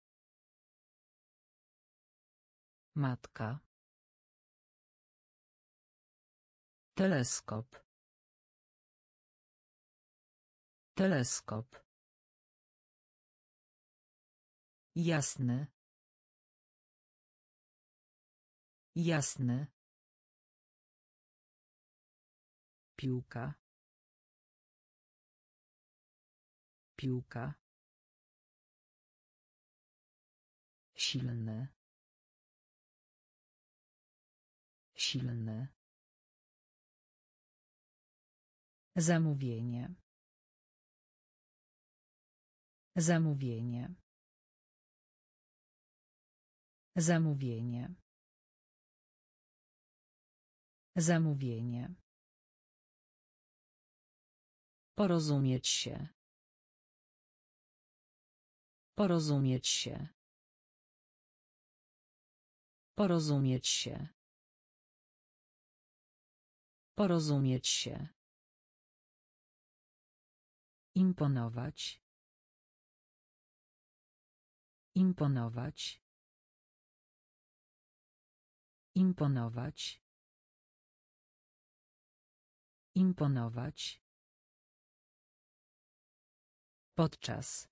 [SPEAKER 1] Matka. Teleskop. Teleskop. Jasny. Jasny. Piłka. Piłka. Silny. Silny. Zamówienie. Zamówienie. Zamówienie. Zamówienie. Porozumieć się. Porozumieć się. Porozumieć się. Porozumieć się. Imponować. Imponować. Imponować. Imponować. Podczas.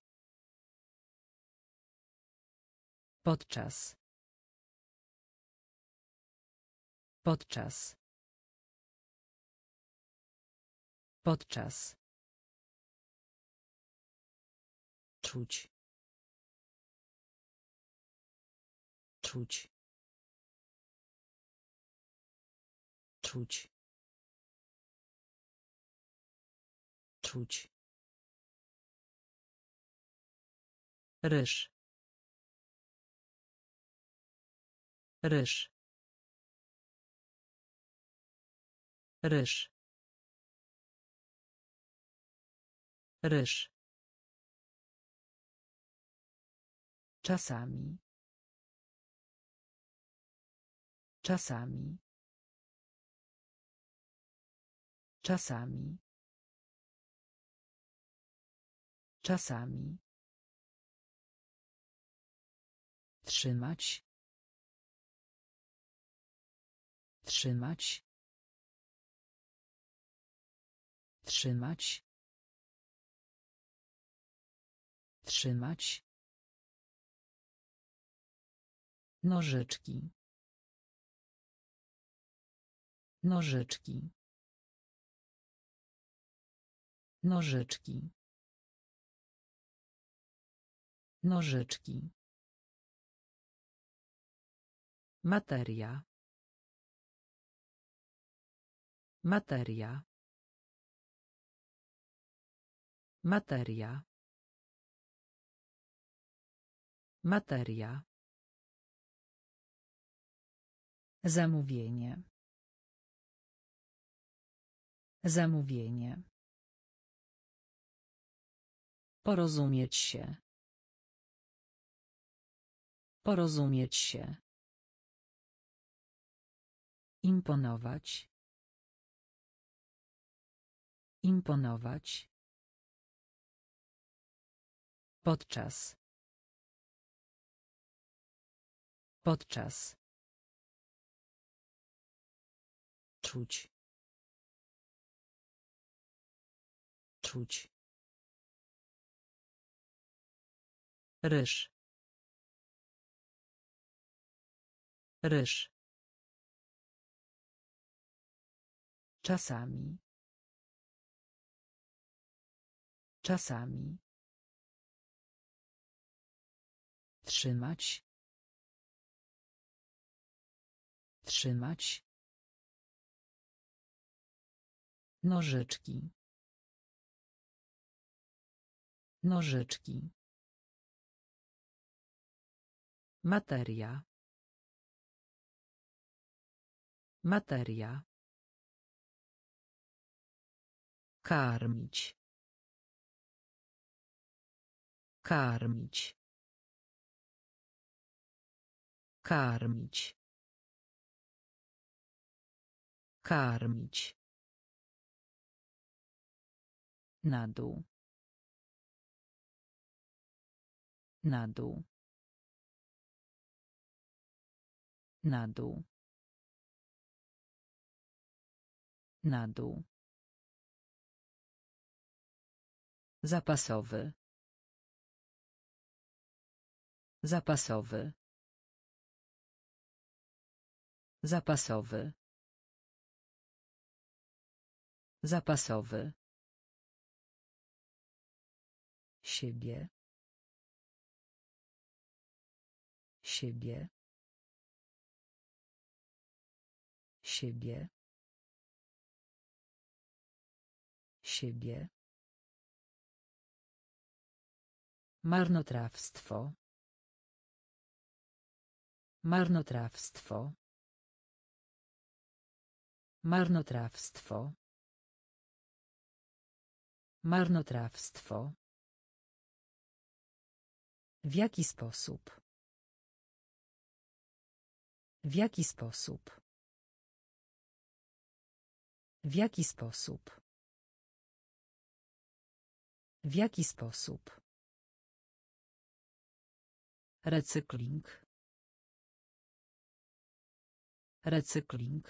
[SPEAKER 1] Podczas. Podczas. Podczas. Czuć. Czuć. Czuć. Czuć. Ryż. Ryż. Ryż. Ryż. Czasami. Czasami. Czasami. Czasami. Trzymać. Trzymać. Trzymać. Trzymać. Nożyczki. Nożyczki. Nożyczki. Nożyczki. Materia. Materia. Materia. Materia. Zamówienie. Zamówienie. Porozumieć się. Porozumieć się. Imponować. Imponować. Podczas. Podczas. Czuć. Czuć. Ryż. Ryż. Czasami. Czasami. Trzymać. Trzymać. Nożyczki. Nożyczki. Materia. Materia. Karmić. Karmić. Karmić. Karmić. Na dół. Na dół. Na dół. Na dół. Zapasowy. Zapasowy. Zapasowy. Zapasowy. Siebie. Siebie. Siebie. Siebie. Marnotrawstwo. Marnotrawstwo. Marnotrawstwo. Marnotrawstwo. W jaki sposób? W jaki sposób? W jaki sposób? W jaki sposób? Recykling. Recykling.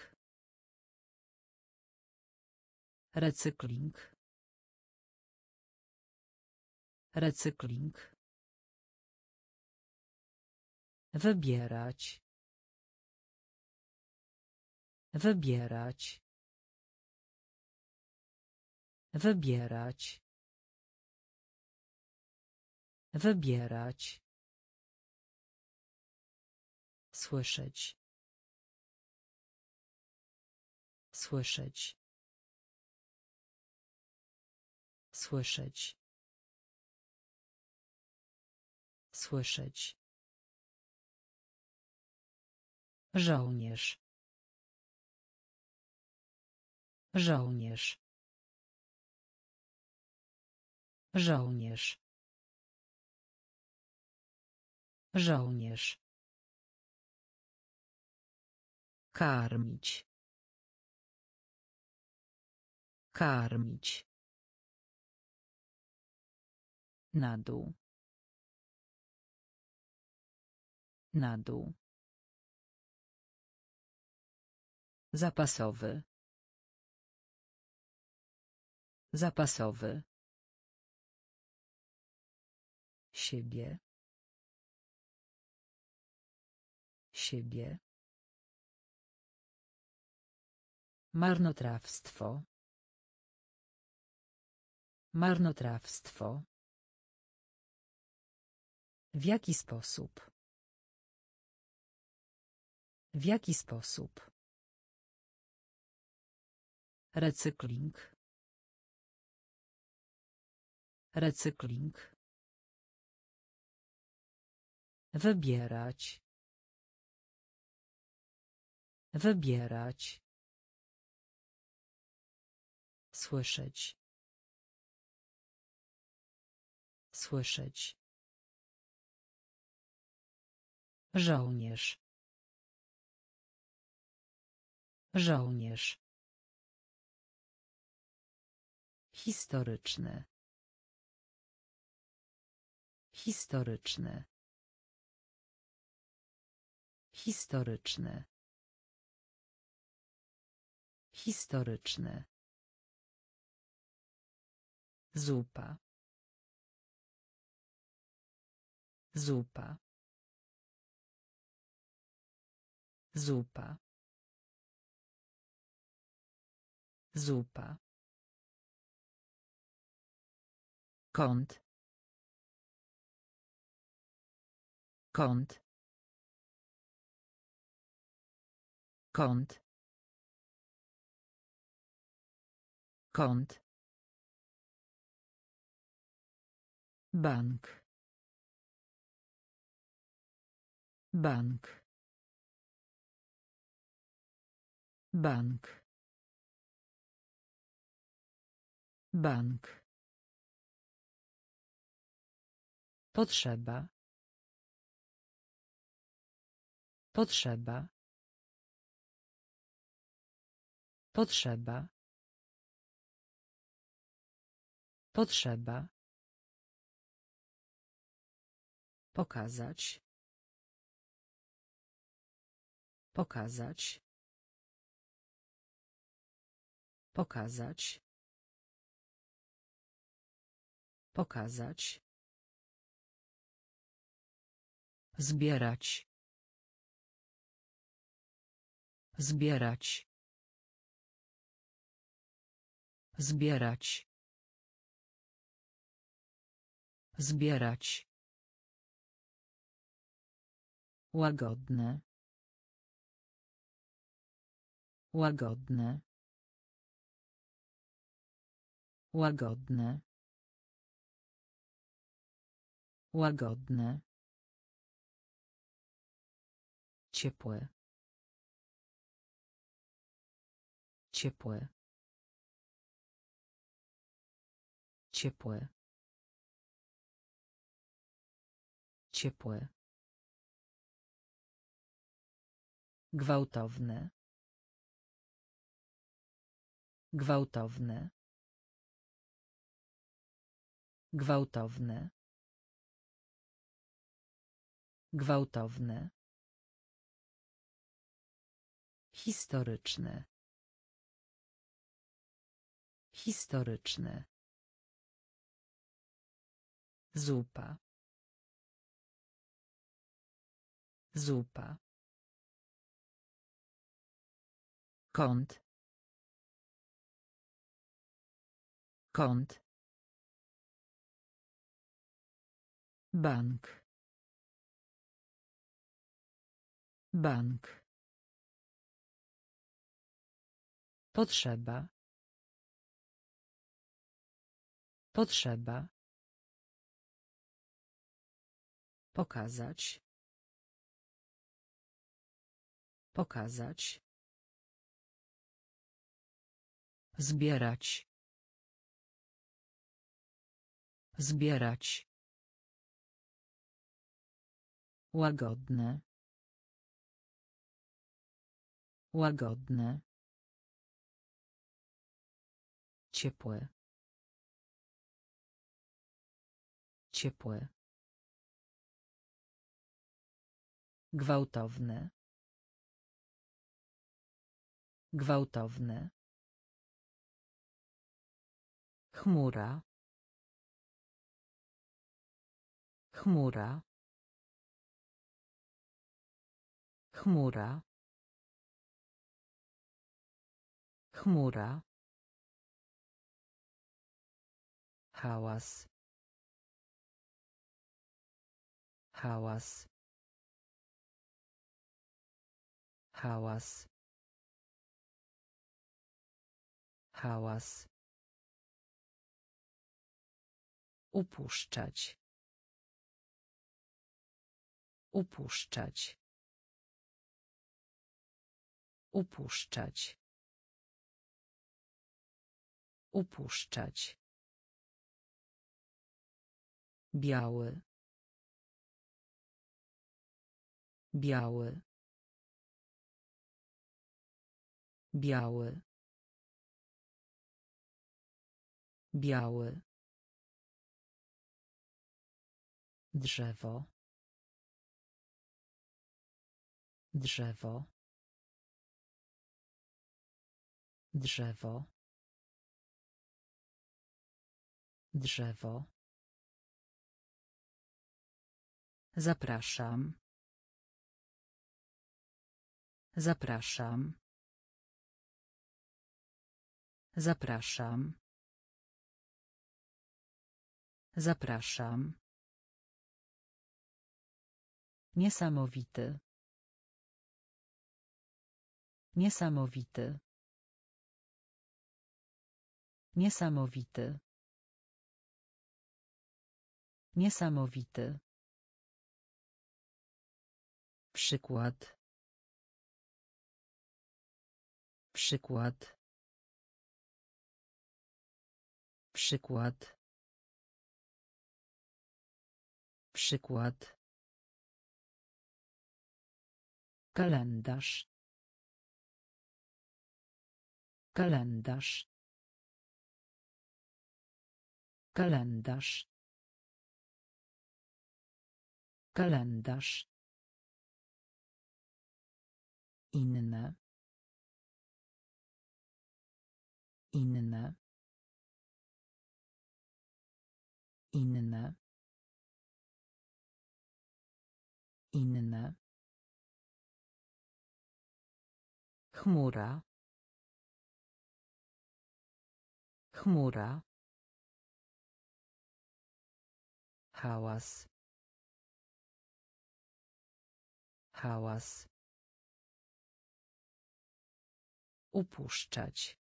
[SPEAKER 1] Recykling. Recykling. Wybierać. Wybierać. Wybierać. Wybierać. Słyszeć. Słyszeć. Słyszeć. Słyszeć. Żołnierz. Żołnierz. Żołnierz. Żołnierz. Karmić. Karmić. Na dół. Na dół. Zapasowy. Zapasowy. Siebie. Siebie. Marnotrawstwo. Marnotrawstwo. W jaki sposób? W jaki sposób? Recykling. Recykling. Wybierać. Wybierać. Słyszeć. Słyszeć. Żołnierz. Żołnierz. Historyczny. Historyczny. Historyczny. Historyczny. Zupa. Zupa. Zupa. Zupa. Kąt. Kąt. Kąt. Kąt. Bank. Bank. Bank. Bank. Potrzeba. Potrzeba. Potrzeba. Potrzeba. Pokazać. Pokazać. Pokazać. Pokazać. Zbierać. Zbierać. Zbierać. Zbierać. Łagodne. Łagodne. Łagodne. Łagodne. Ciepłe. Ciepłe. Ciepłe. Ciepłe. Gwałtowne. Gwałtowne. Gwałtowne. Gwałtowne. Historyczne. Historyczne. Zupa. Zupa. Kąt. Kąt. Bank. Bank. Potrzeba. Potrzeba. Pokazać. Pokazać. Zbierać. Zbierać. Łagodne. Łagodne. Ciepłe. Ciepłe. Gwałtowne. Gwałtowne. Chmura. Chmura. Chmura. Chmura. Hałas. Hałas. Hałas. Hałas. Upuszczać. Upuszczać. Upuszczać. Upuszczać. Biały. Biały. Biały. Biały. Drzewo. Drzewo. Drzewo. Drzewo. Zapraszam. Zapraszam. Zapraszam. Zapraszam. Niesamowity. Niesamowity. Niesamowity. Niesamowity. Przykład. Przykład. Przykład. Przykład. Kalendarz. Kalendarz. Kalendarz. Kalendarz. Inne. Inne. Inne. Inne. Chmura. Chmura. Hałas. Hałas. Upuszczać.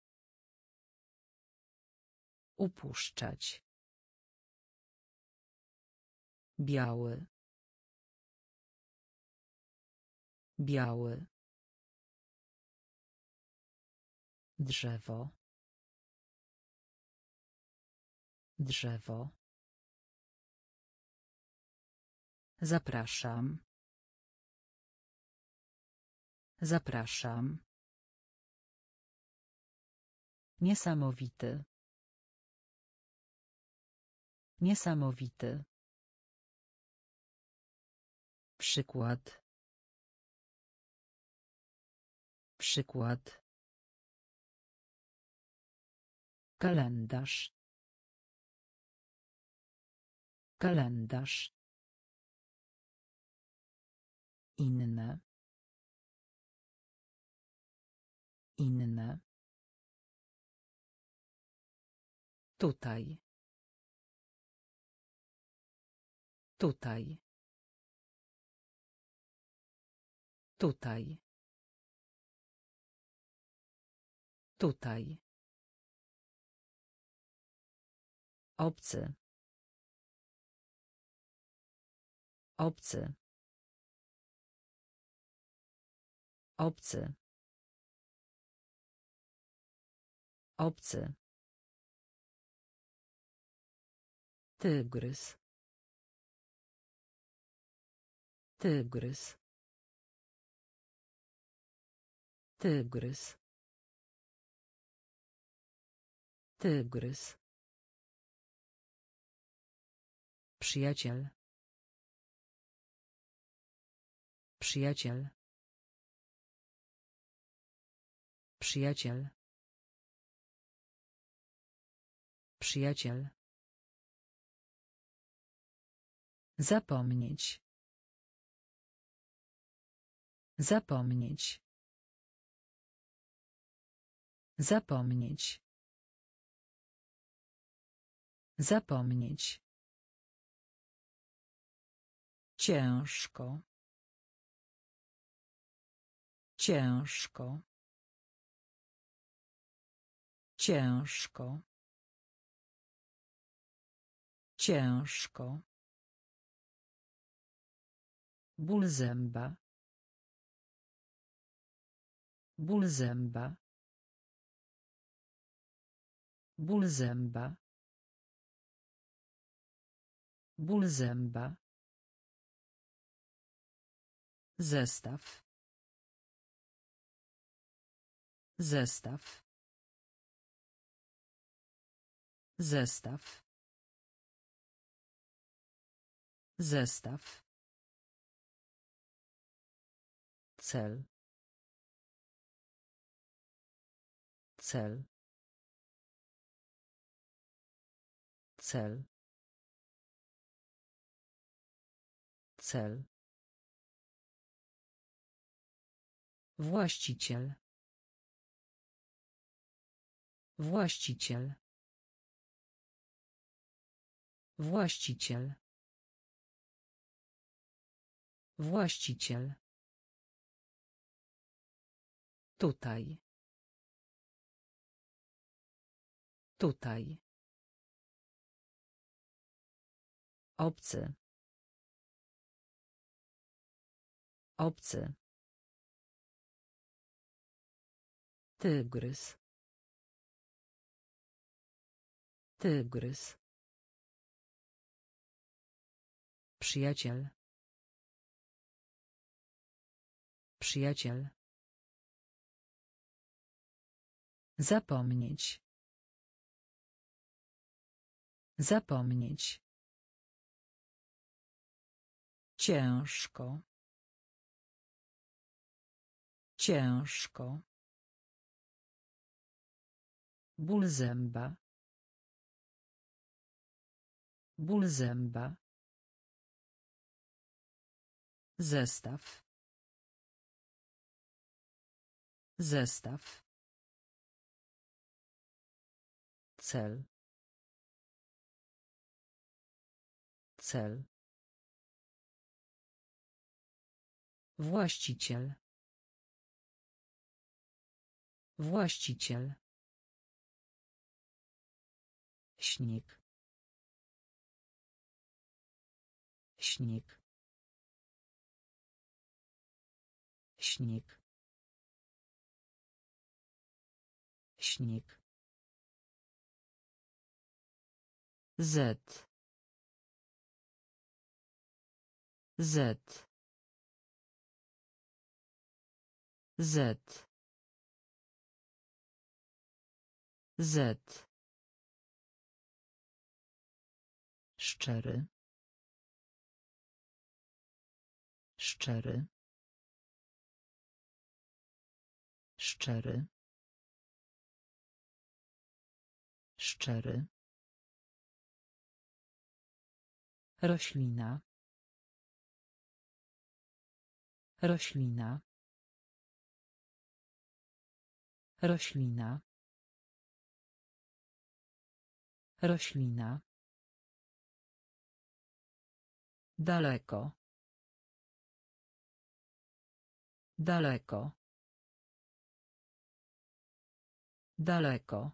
[SPEAKER 1] Upuszczać. Biały. Biały. Drzewo. Drzewo. Zapraszam. Zapraszam. Niesamowity. Niesamowity. Przykład. Przykład. Kalendarz. Kalendarz. Inne. Inne. Tutaj. Tutaj. Tutaj. Tutaj. Obcy. Obcy. Obcy. Obcy. Tygrys. Tygrys. Tygrys. Tygrys. Przyjaciel. Przyjaciel. Przyjaciel. Przyjaciel. Zapomnieć. Zapomnieć. Zapomnieć. Zapomnieć. Ciężko. Ciężko. Ciężko. Ciężko. Ból zęba. Ból zęba. Ból zęba. Ból zęba. Zestaw. Zestaw. Zestaw. Zestaw. Cel. Cel. Cel. Cel. Właściciel. Właściciel. Właściciel. Właściciel. Tutaj. Tutaj. Obcy. Obcy. Tygrys. Tygrys. Przyjaciel. Przyjaciel. Zapomnieć. Zapomnieć. Ciężko. Ciężko. Ból zęba. Ból zęba. Zestaw. Zestaw. Cel. Cel. Właściciel. Właściciel. Śnik. Śnik. Śnik. Śnik. Z. Z. Z. Z. Szczery. Szczery. Szczery. Szczery. Roślina. Roślina. Roślina. Roślina. Daleko. Daleko. Daleko.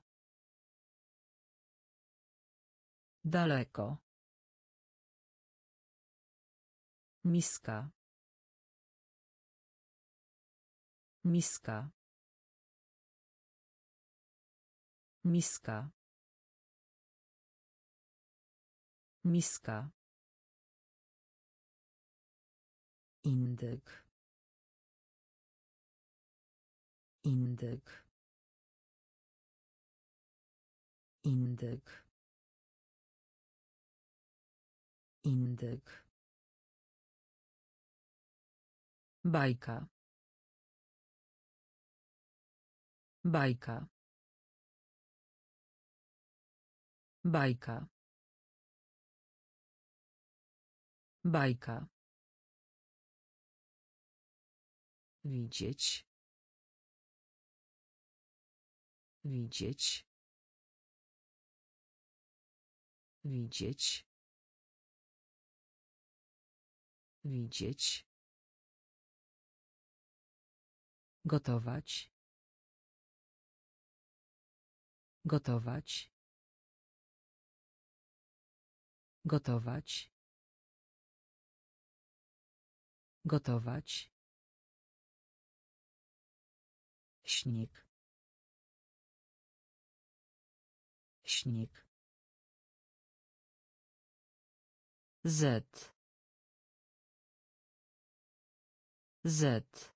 [SPEAKER 1] Daleko. Miska. Miska. Miska. Miska. Indyk. Indyk. Indyk. Indyk. Bajka. Bajka. Bajka. Bajka. Widzieć. Widzieć. Widzieć. Widzieć. Gotować. Gotować. Gotować. Gotować. Śnieg. Śnieg. Z. Z.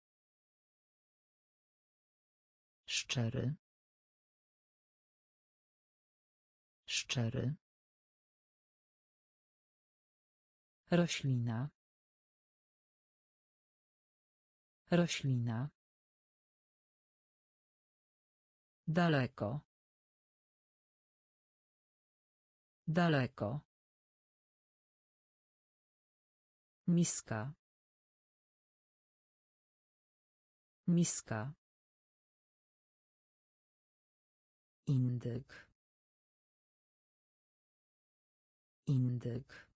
[SPEAKER 1] Szczery. Szczery. Roślina. Roślina. Daleko. Daleko. Miska. Miska. Indyk. Indyk.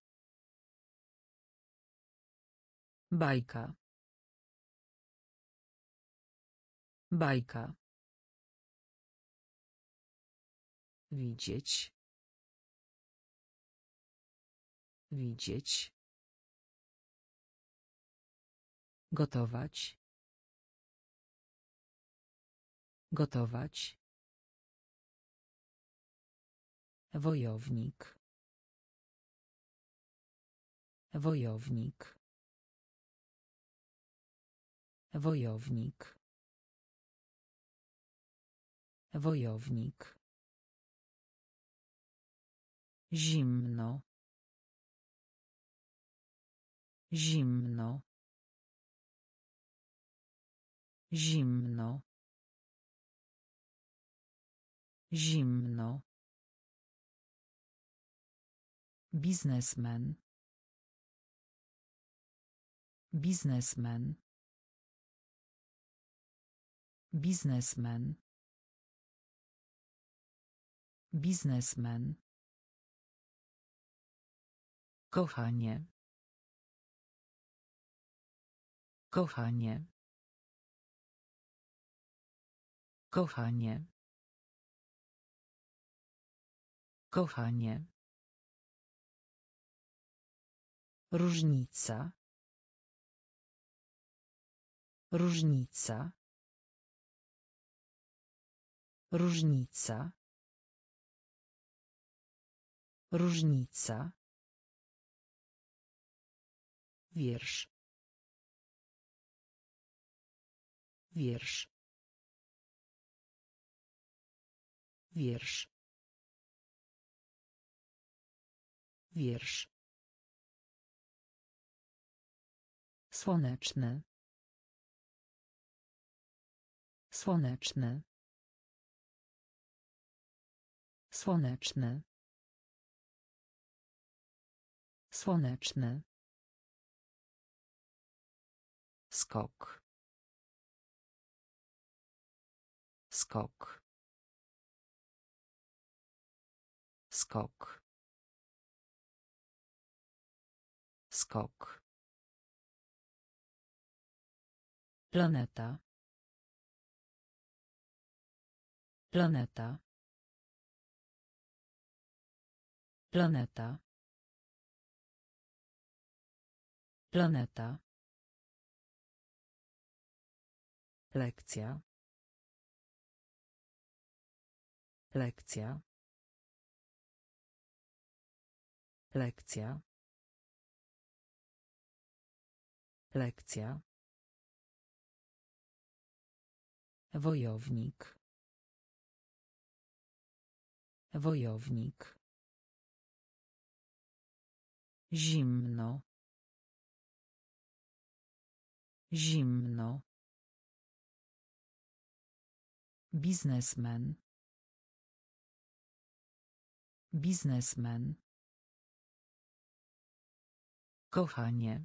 [SPEAKER 1] Bajka. Bajka. Widzieć. Widzieć. Gotować. Gotować. Wojownik. Wojownik. Wojownik. Wojownik. Zimno. Zimno. Zimno. Zimno. Biznesmen. Biznesmen. Biznesmen. Biznesmen. Kochanie. Kochanie. Kochanie. Kochanie. Różnica. Różnica. Różnica. Różnica. Wiersz. Wiersz. Wiersz. Wiersz. Słoneczny. Słoneczny. Słoneczny. Słoneczny. Skok. Skok. Skok. Skok. Planeta. Planeta. Planeta. Planeta. Lekcja. Lekcja. Lekcja. Lekcja. Wojownik. Wojownik. Zimno. Zimno. Biznesmen. Biznesmen. Kochanie.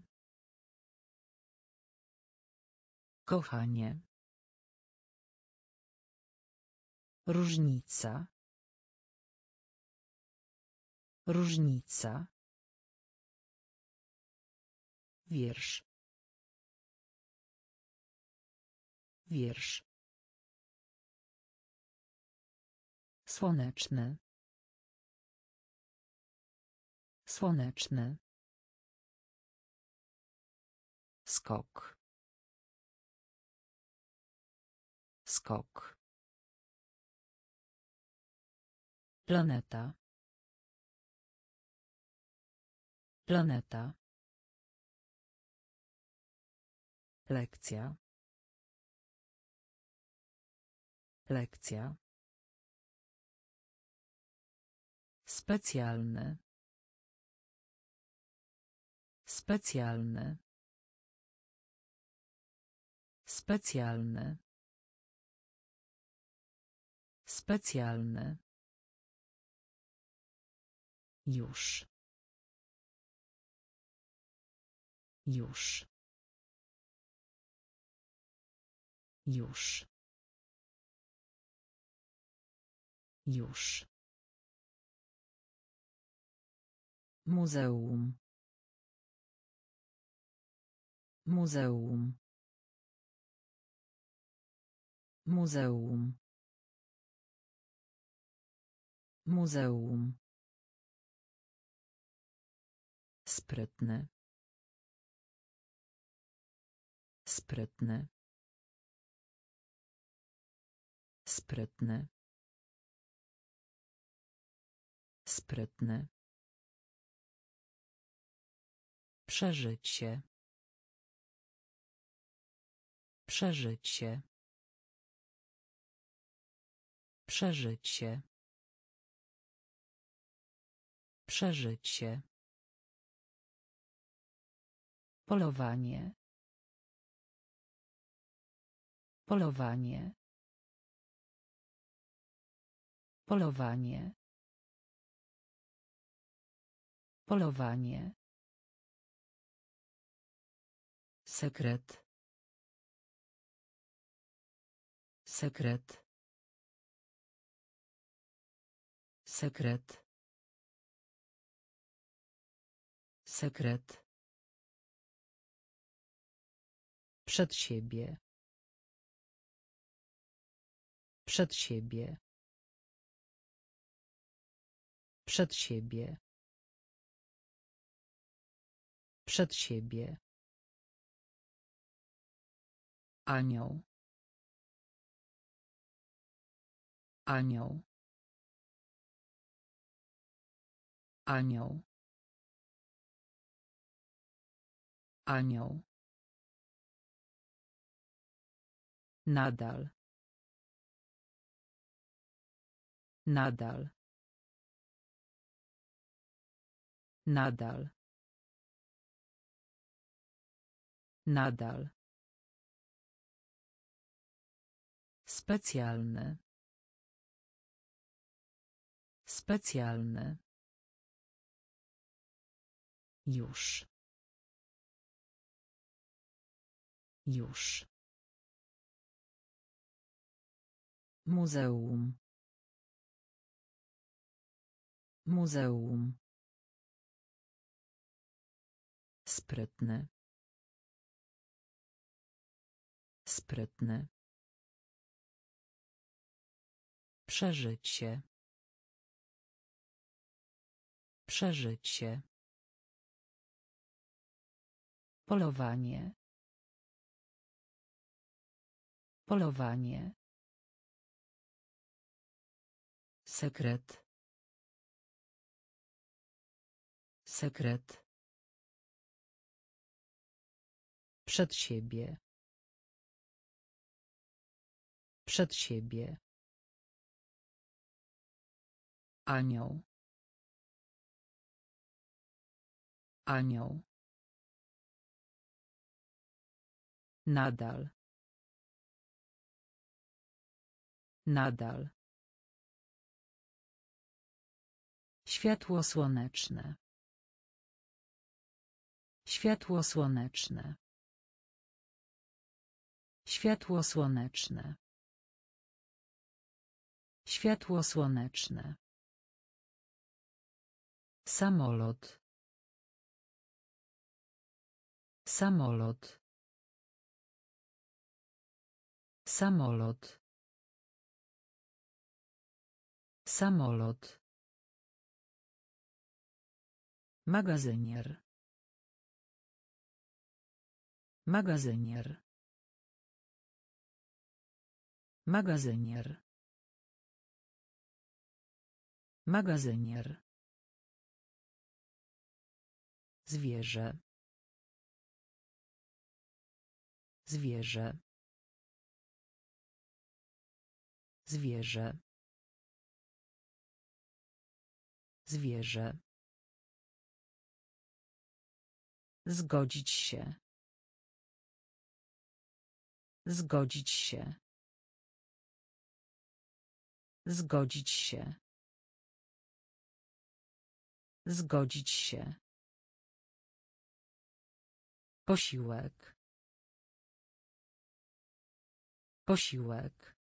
[SPEAKER 1] Kochanie. Różnica. Różnica. Wiersz. Wiersz. Słoneczny. Słoneczny. Skok. Skok. Planeta. Planeta. Lekcja. Lekcja. Specjalny. Specjalny. Specjalny. Specjalny. Już. Już. Już. Już. Muzeum. Muzeum. Muzeum. Muzeum. Sprytny. Sprytny. Sprytny. Sprytny. Przeżycie. Przeżycie. Przeżycie. Przeżycie. Polowanie. Polowanie. Polowanie. Polowanie. Sekret. Sekret. Sekret. Sekret. Przed siebie. Przed siebie. Przed siebie. Przed siebie. Anioł. Anioł. Anioł. Anioł. Nadal. Nadal. Nadal. Nadal. Specjalny. Specjalny. Już. Już. Muzeum. Muzeum. Sprytny. Sprytny. Przeżycie. Przeżycie. Polowanie. Polowanie. Sekret. Sekret. Przed siebie. Przed siebie. Anioł. Anioł. Nadal. Nadal. Światło słoneczne. Światło słoneczne. Światło słoneczne. Światło słoneczne. Samolot. Samolot. Samolot. Samolot. Magazynier. Magazynier. Magazynier. Magazynier. Zwierzę. Zwierzę. Zwierzę. Zwierzę. Zgodzić się. Zgodzić się. Zgodzić się. Zgodzić się. Posiłek. Posiłek.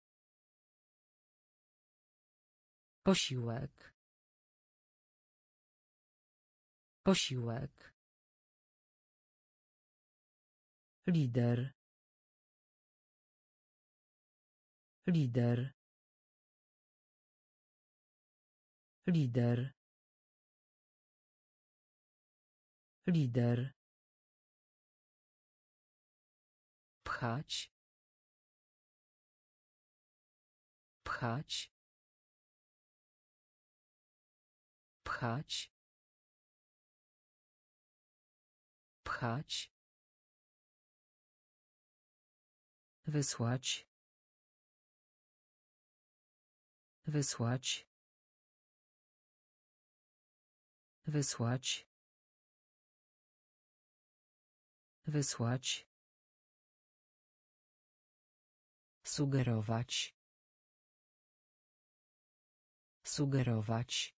[SPEAKER 1] Posiłek. Posiłek. Lider. Lider. Lider. Lider. Pchać. Pchać. Pchać. Pchać. Wysłać. Wysłać. Wysłać. Wysłać. Sugerować. Sugerować.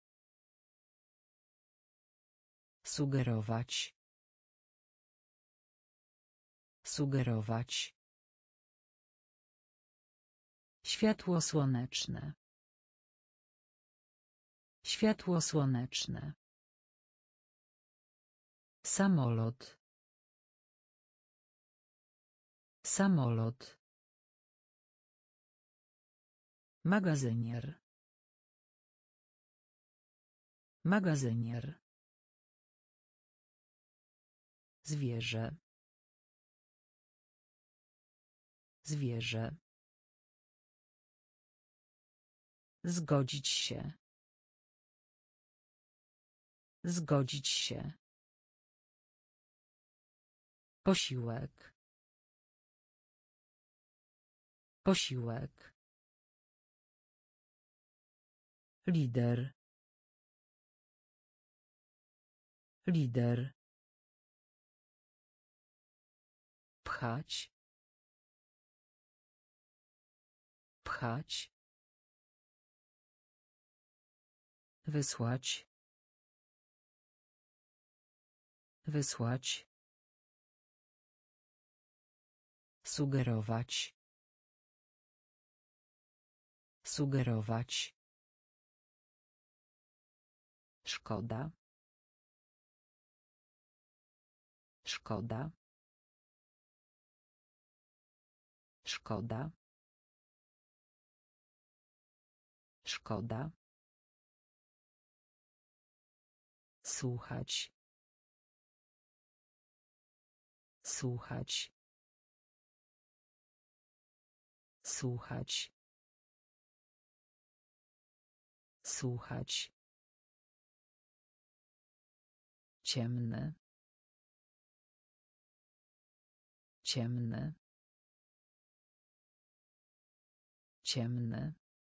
[SPEAKER 1] Sugerować. Sugerować. Światło słoneczne. Światło słoneczne. Samolot. Samolot. Magazynier. Magazynier. Zwierzę. Zwierzę. Zgodzić się. Zgodzić się. Posiłek. Posiłek. Lider. Lider. Pchać. Pchać. Wysłać. Wysłać. Sugerować. Sugerować. Szkoda. Szkoda. Szkoda. Szkoda. Słuchać. Słuchać. Słuchać. Słuchać. Ciemny. Ciemny. Ciemny.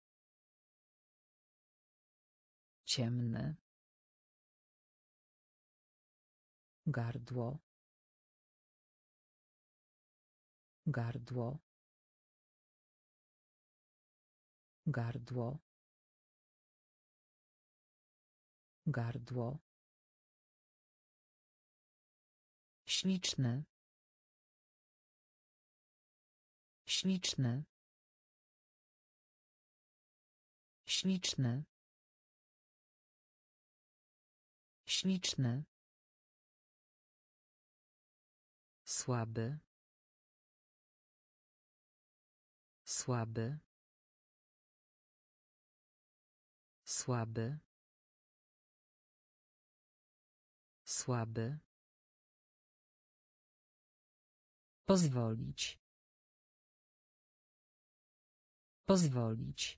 [SPEAKER 1] Ciemny. Gardło. Gardło. Gardło. Gardło. Śliczny. Śliczny. Śliczny. Śliczny. Słaby. Słaby. Słaby. Słaby. Pozwolić. Pozwolić.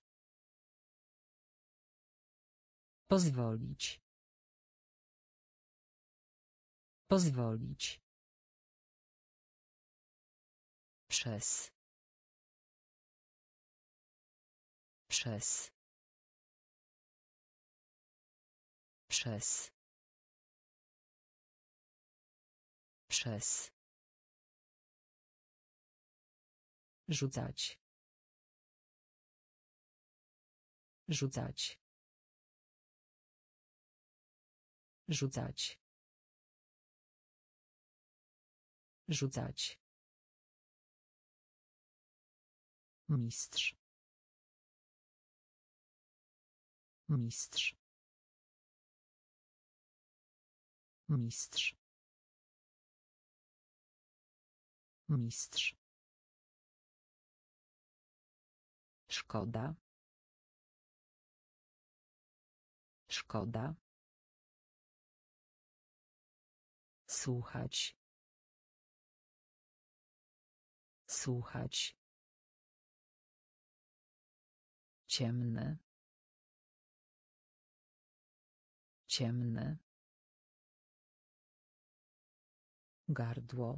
[SPEAKER 1] Pozwolić. Pozwolić. Przez. Przez. Przez. Przez. Rzucać. Rzucać. Rzucać. Rzucać. Mistrz. Mistrz. Mistrz. Mistrz. Szkoda. Szkoda. Słuchać. Słuchać. Ciemny. Ciemny. Gardło.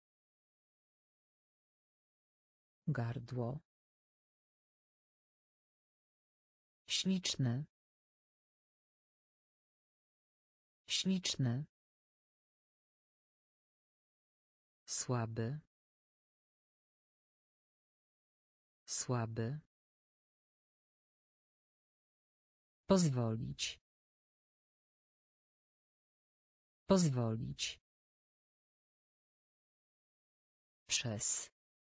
[SPEAKER 1] Gardło. Śliczny. Śliczny. Słaby. Słaby. Pozwolić. Pozwolić. Przez.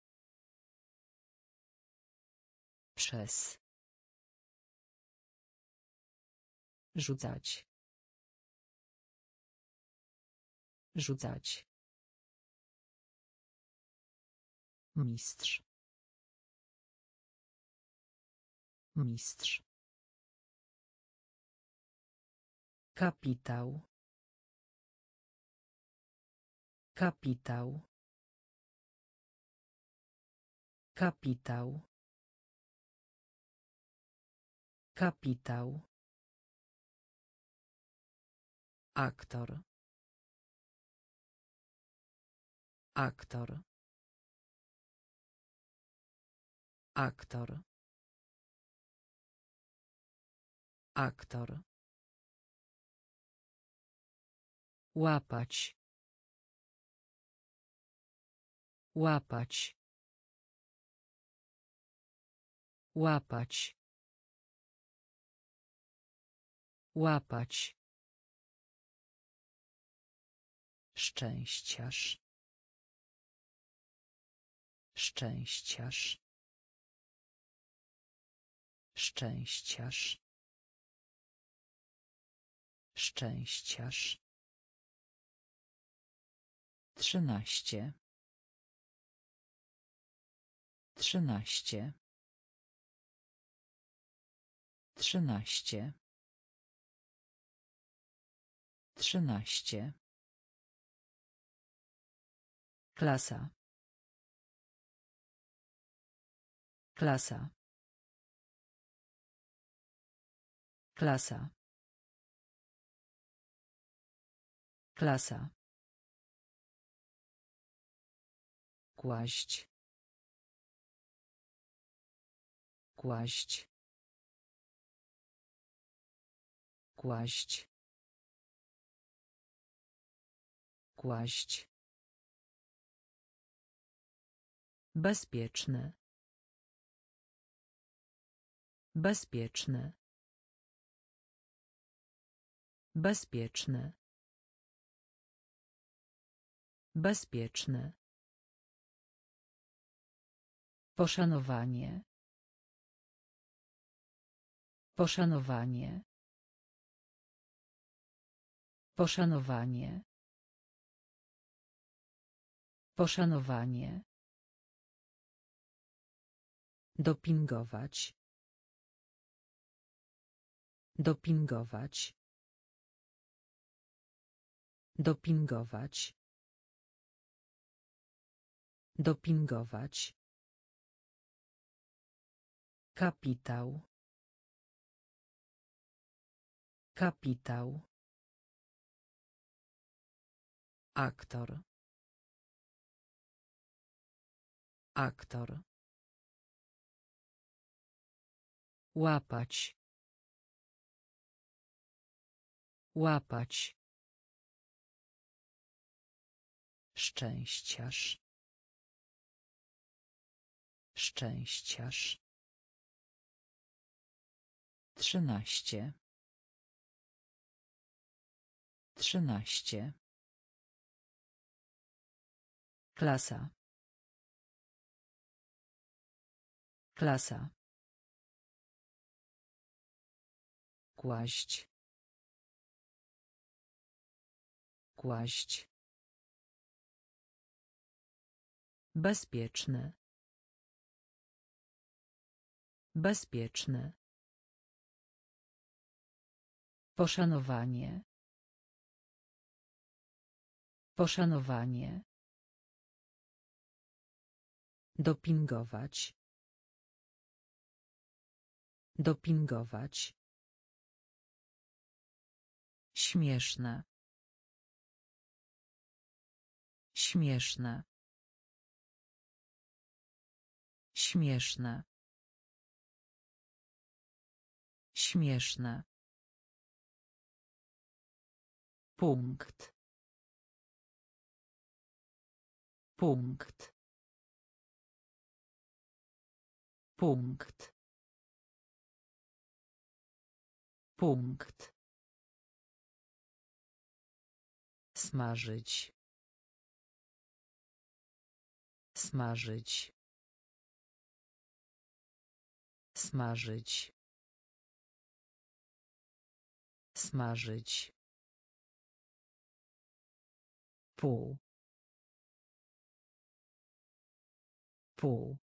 [SPEAKER 1] Przez. Rzucać. Rzucać. Mistrz. Mistrz. Kapitał. Kapitał. Kapitał. Kapitał. Aktor. Aktor. Aktor. Aktor. Łapać. Łapać. Łapać. Łapać. Szczęściarz. Szczęściarz. Szczęściarz. Szczęściarz. Trzynaście. Trzynaście. Trzynaście. Trzynaście. Klasa. Klasa. Klasa. Klasa. Kłaść. Kłaść. Kłaść. Kłaść. Bezpieczne. Bezpieczne. Bezpieczny. Bezpieczny. Poszanowanie. Poszanowanie. Poszanowanie. Poszanowanie. Dopingować. Dopingować. Dopingować. Dopingować. Kapitał. Kapitał. Aktor. Aktor. Łapać. Łapać. Szczęściarz. Szczęściarz. Trzynaście. Trzynaście. Klasa. Klasa. Kłaść. Kłaść. Bezpieczny. Bezpieczny. Poszanowanie. Poszanowanie. Dopingować. Dopingować. Śmieszne. Śmieszne. Śmieszne. Śmieszne. Punkt. Punkt. Punkt. Punkt. Smażyć. Smażyć. Smażyć. Smażyć. Pół. Pół.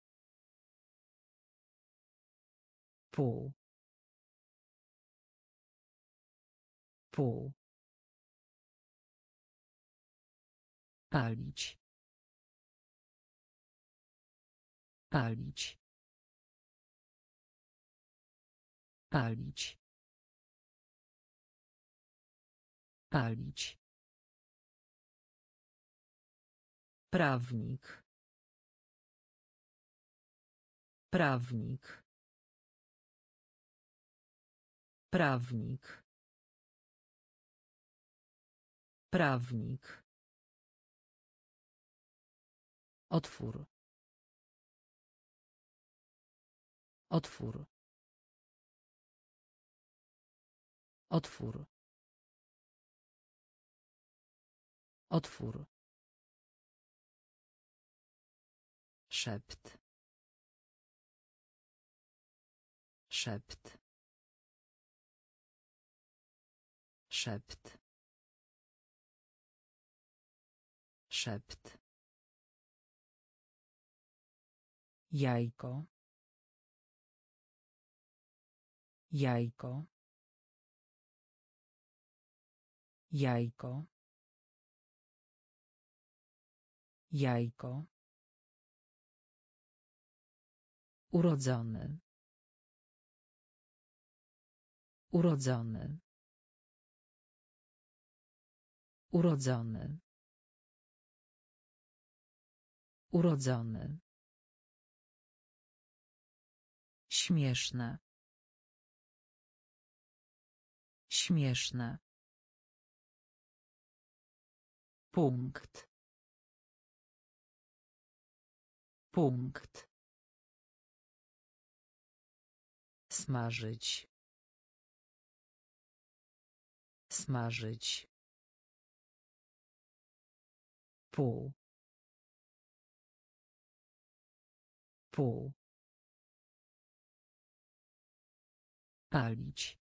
[SPEAKER 1] Pół. Pół. Palić. Palić. Palić. Palić. Prawnik. Prawnik. Prawnik. Prawnik. Otwór. Otwór. Otwór. Otwór. Szept. Szept. Szept. Szept. Jajko. Jajko. Jajko. Jajko. Urodzony. Urodzony. Urodzony. Urodzony. Śmieszne. Śmieszne. Punkt. Punkt. Smażyć. Smażyć. Pół. Pół. Palić.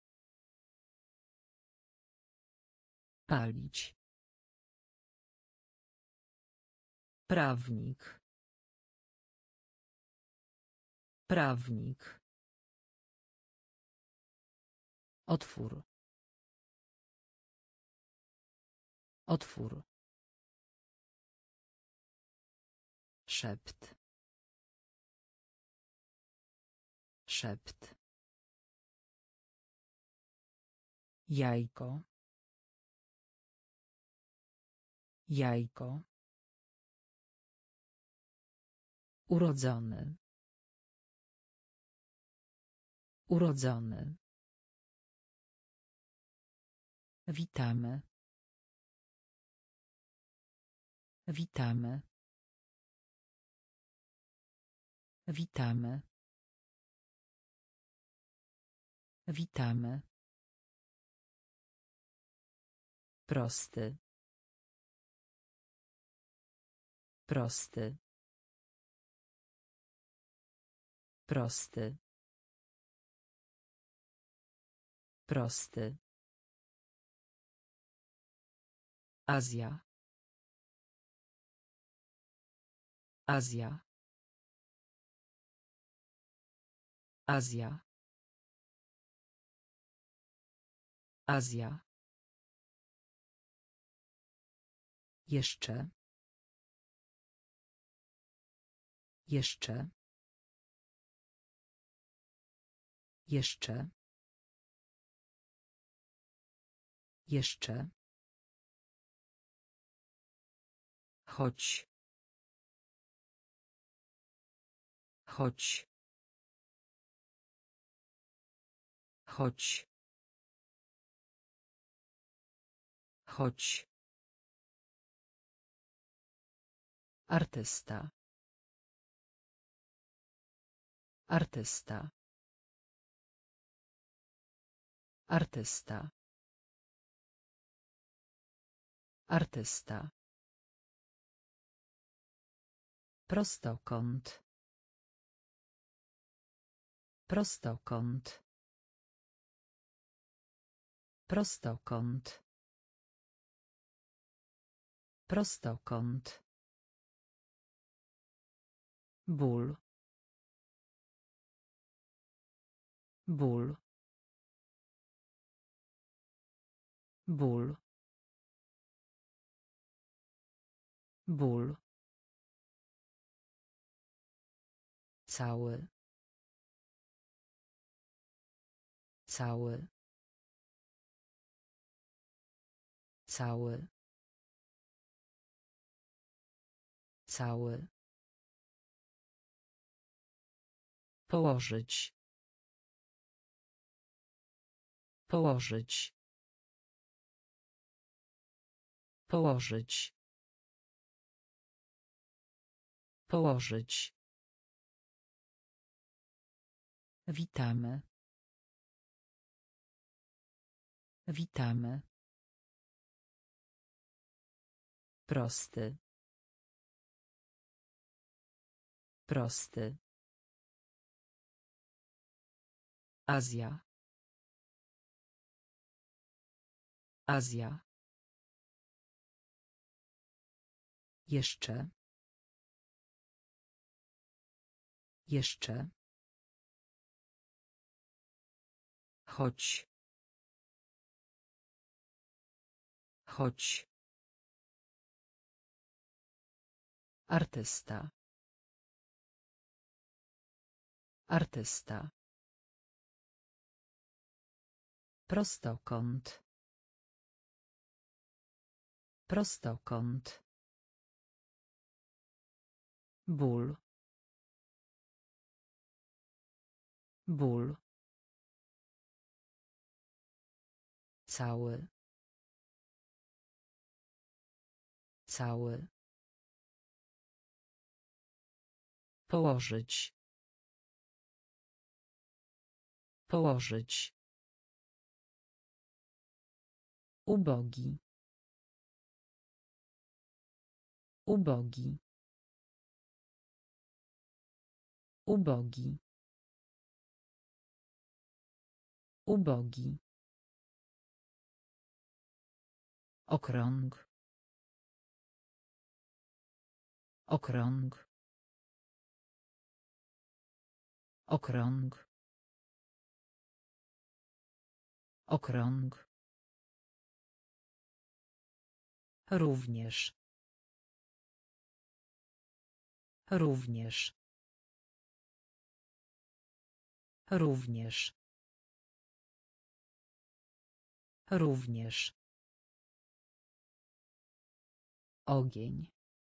[SPEAKER 1] Palić. Prawnik. Prawnik. Otwór. Otwór. Szept. Szept. Jajko. Jajko. Urodzony. Urodzony. Witamy. Witamy. Witamy. Witamy. Prosty. Prosty. Prosty. Prosty. Azja. Azja. Azja. Azja. Jeszcze. Jeszcze. Jeszcze. Jeszcze. Chodź. Chodź. Chodź. Chodź. Artysta. Artysta. Artysta. Artysta. Prostokąt. Prostokąt. Prostokąt. Prostokąt. Ból. Ból. Ból. Ból. Cały. Cały. Cały. Cały. Położyć. Położyć. Położyć. Położyć. Witamy. Witamy. Prosty. Prosty. Azja. Azja. Jeszcze. Jeszcze. Chodź. Chodź. Artysta. Artysta. Prostokąt. Prostokąt. Ból. Ból. Cały. Cały. Położyć. Położyć. Ubogi. Ubogi. Ubogi. Ubogi. Okrąg. Okrąg. Okrąg. Okrąg. Również. Również. Również. Również. Ogień.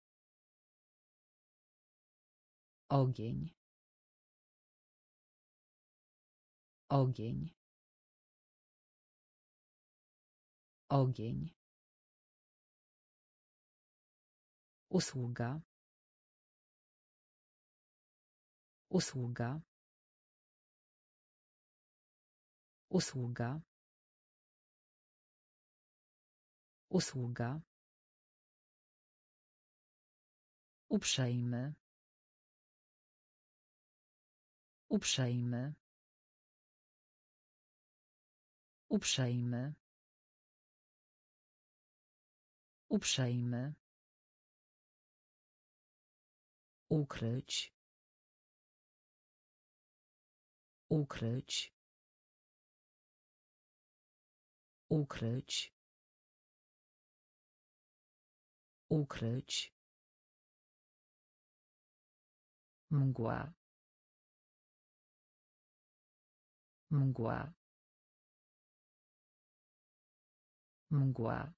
[SPEAKER 1] Ogień. Ogień. Ogień. Usługa. Usługa. Usługa. Usługa. Uprzejmy. Uprzejmy. Uprzejmy. Uprzejmy. Ukryć. Ukryć. Ukryć. Ukryć. Mgła. Mgła. Mgła.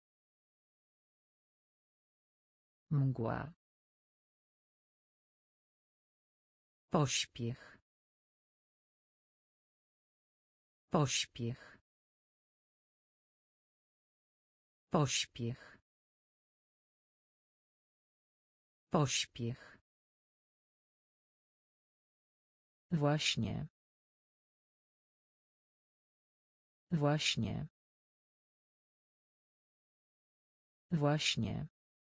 [SPEAKER 1] Mgła. Pośpiech. Pośpiech. Pośpiech. Pośpiech. Właśnie. Właśnie. Właśnie.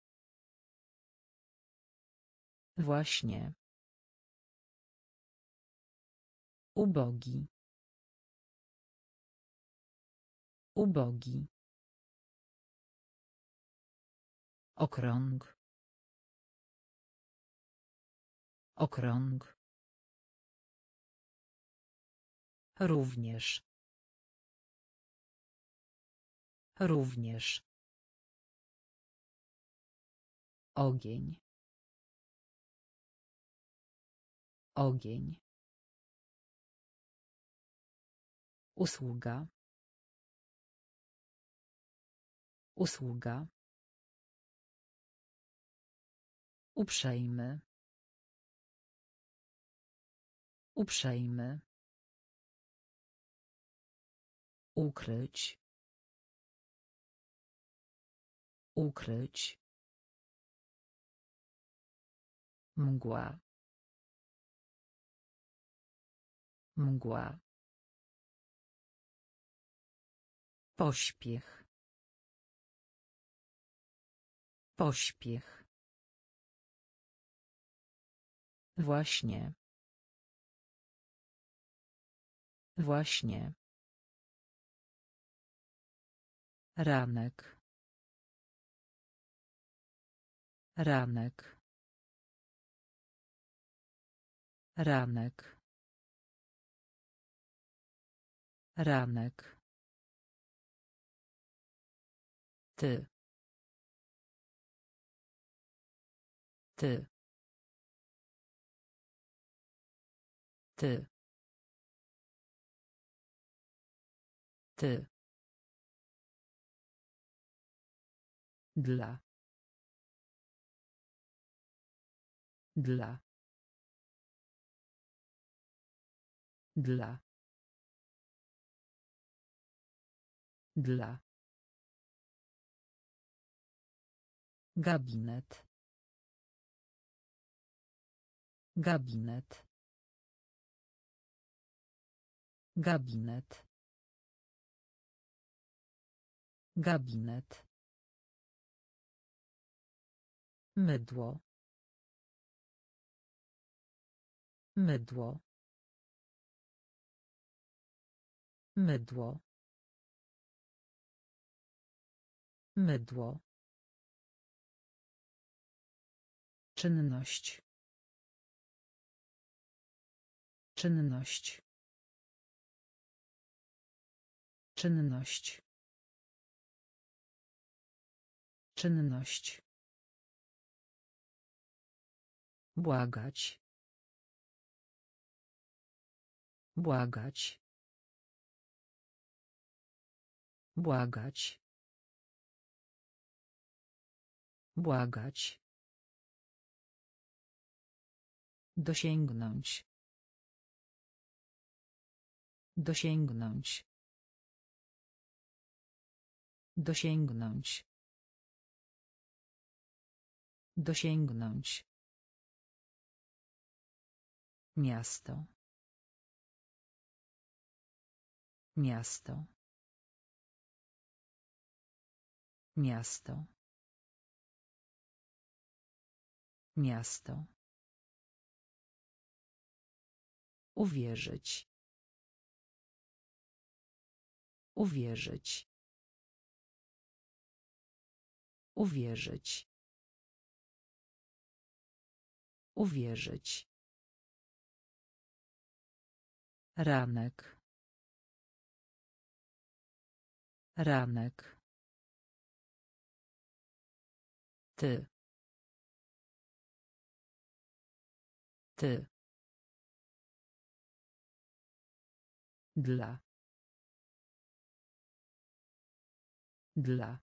[SPEAKER 1] Właśnie. Ubogi. Ubogi. Okrąg. Okrąg. Również. Również. Ogień. Ogień. Usługa. Usługa. Uprzejmy. Uprzejmy. Ukryć. Ukryć. Mgła. Mgła. Pośpiech. Pośpiech. Właśnie. Właśnie. Ranek. Ranek. Ranek. Ranek. Ty. Ty. Ty. Ty. Dla. Dla. Dla. Dla. Gabinet. Gabinet. Gabinet. Gabinet. Mydło. Mydło. Mydło. Mydło. Czynność. Czynność. Czynność. Czynność. Błagać. Błagać. Błagać. Błagać. Dosięgnąć. Dosięgnąć. Dosięgnąć. Dosięgnąć. Miasto. Miasto. Miasto. Miasto. Uwierzyć. Uwierzyć. Uwierzyć. Uwierzyć. Ranek. Ranek. Ty. Ty. Dla. Dla.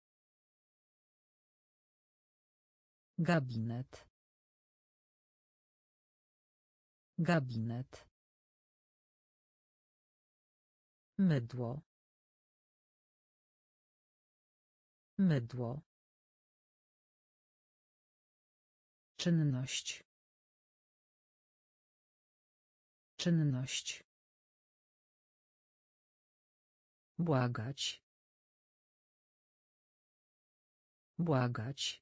[SPEAKER 1] Gabinet. Gabinet. Mydło. Mydło. Czynność. Czynność. Błagać. Błagać.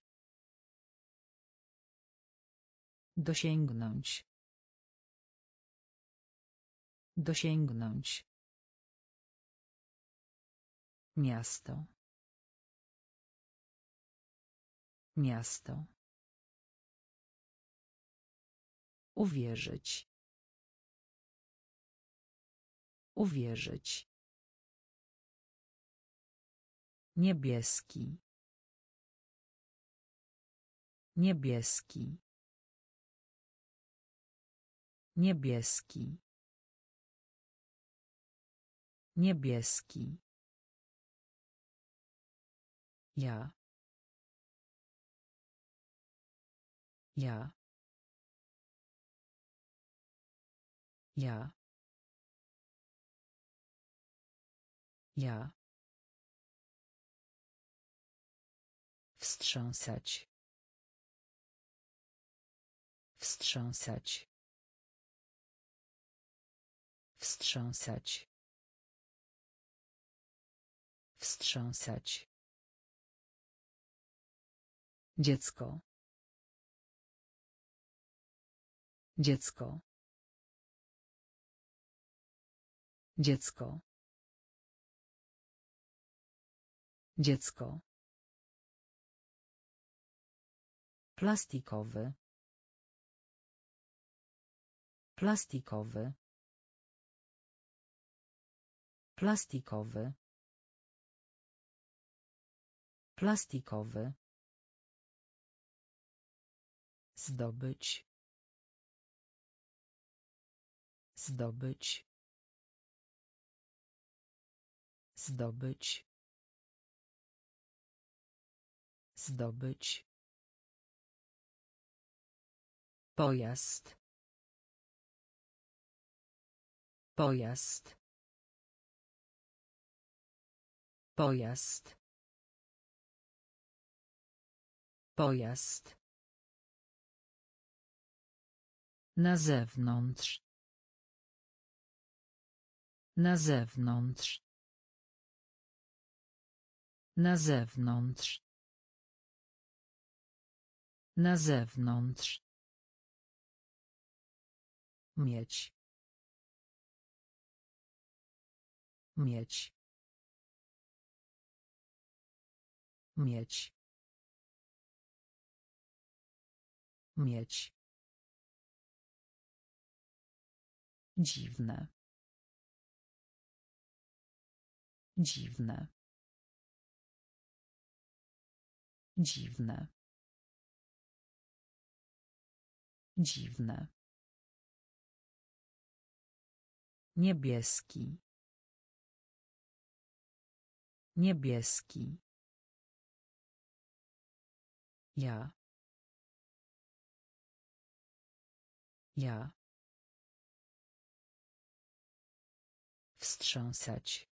[SPEAKER 1] Dosięgnąć. Dosięgnąć. Miasto. Miasto. Uwierzyć. Uwierzyć. Niebieski. Niebieski. Niebieski. Niebieski. Ja. Ja. Ja. Ja. Wstrząsać. Wstrząsać. Wstrząsać. Wstrząsać. Dziecko. Dziecko. Dziecko. Dziecko. Plastikowy. Plastikowy. Plastikowy. Plastikowy. Zdobyć. Zdobyć. Zdobyć. Zdobyć. Pojazd. Pojazd. Pojazd. Pojazd. Na zewnątrz. Na zewnątrz. Na zewnątrz. Na zewnątrz. Mieć. Mieć. Mieć. Mieć. Dziwne. Dziwne. Dziwne. Dziwne. Niebieski. Niebieski. Ja. Ja. Wstrząsać.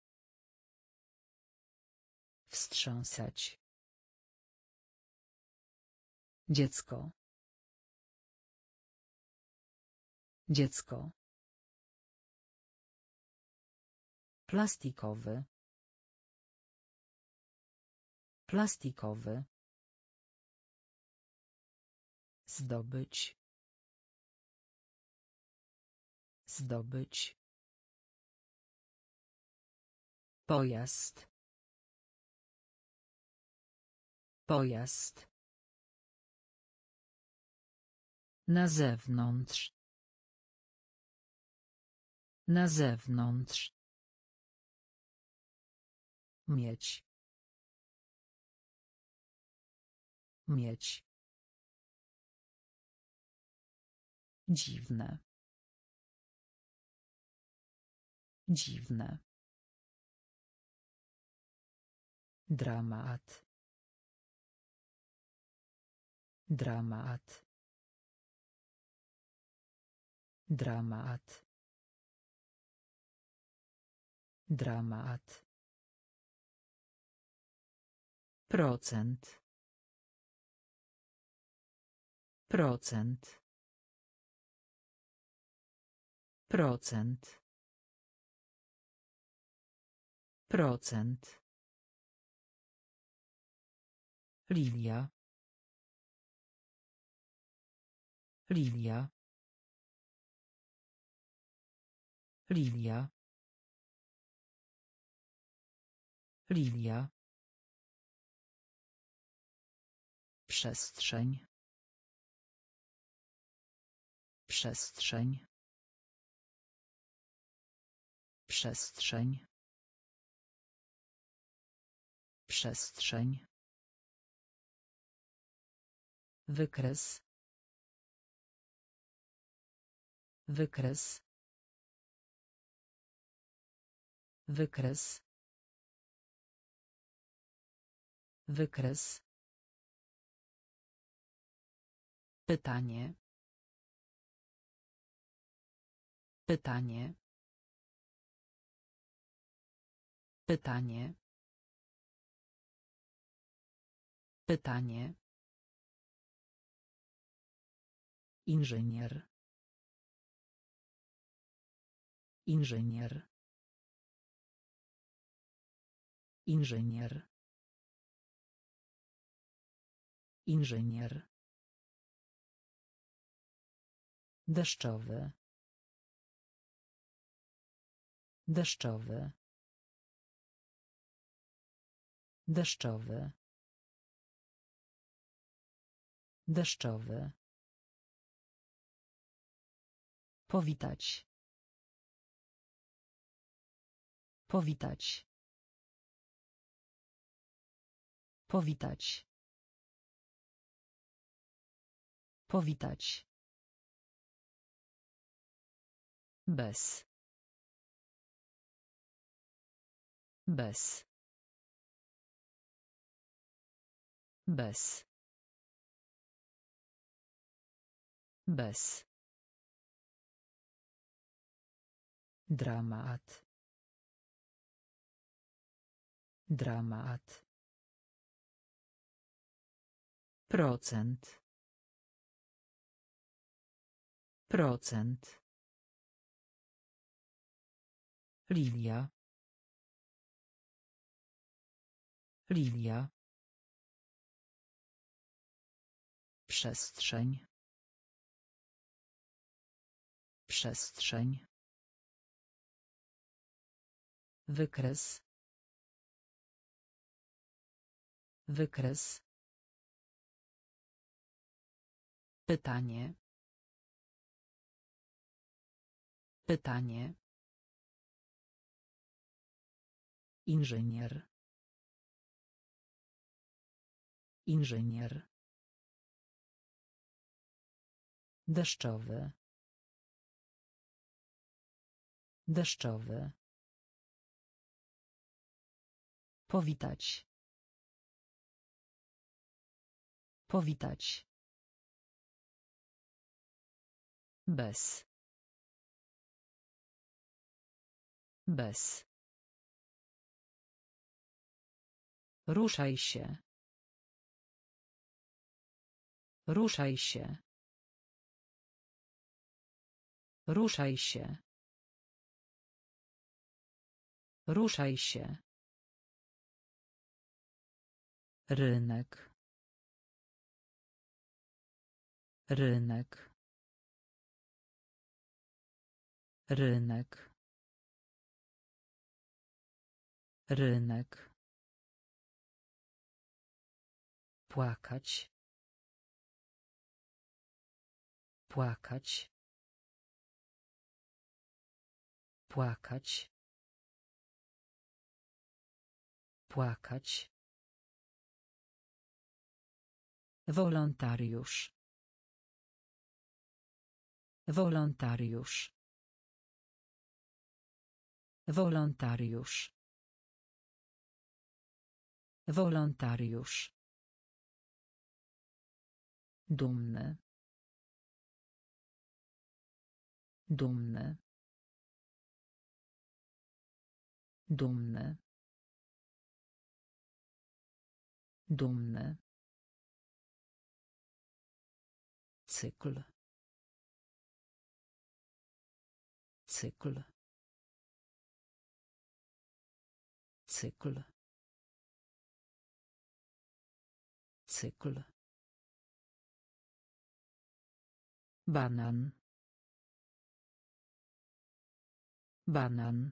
[SPEAKER 1] Wstrząsać. Dziecko. Dziecko. Plastikowy. Plastikowy. Zdobyć. Zdobyć. Pojazd. Pojazd. Na zewnątrz. Na zewnątrz. Mieć. Mieć. Dziwne. Dziwne. Dramat. Dramat. Dramat. Dramat. Procent. Procent. Procent. Procent. Lilia. Lilia. Lilia. Lilia. Przestrzeń. Przestrzeń. Przestrzeń. Przestrzeń. Wykres. Wykres. Wykres. Wykres. Pytanie. Pytanie. Pytanie. Pytanie. Inżynier. Inżynier. Inżynier. Inżynier. Deszczowy. Deszczowy. Deszczowy. Deszczowy. Powitać. Powitać. Powitać. Powitać. Bez. Bez. Bez. Bez. Dramat. Dramat. Procent. Procent. Lilia. Lilia. Przestrzeń. Przestrzeń. Wykres. Wykres. Pytanie. Pytanie. Inżynier. Inżynier. Deszczowy. Deszczowy. Powitać. Powitać. Bez. Bez. Ruszaj się. Ruszaj się. Ruszaj się. Ruszaj się. Rynek. Rynek. Rynek. Rynek. Płakać. Płakać. Płakać. Płakać. Wolontariusz. Wolontariusz. Wolontariusz. Wolontariusz. Dumny. Dumny. Dumny. Dumny. Cykl. Cykl. Cykl. Cykl. Banan. Banan.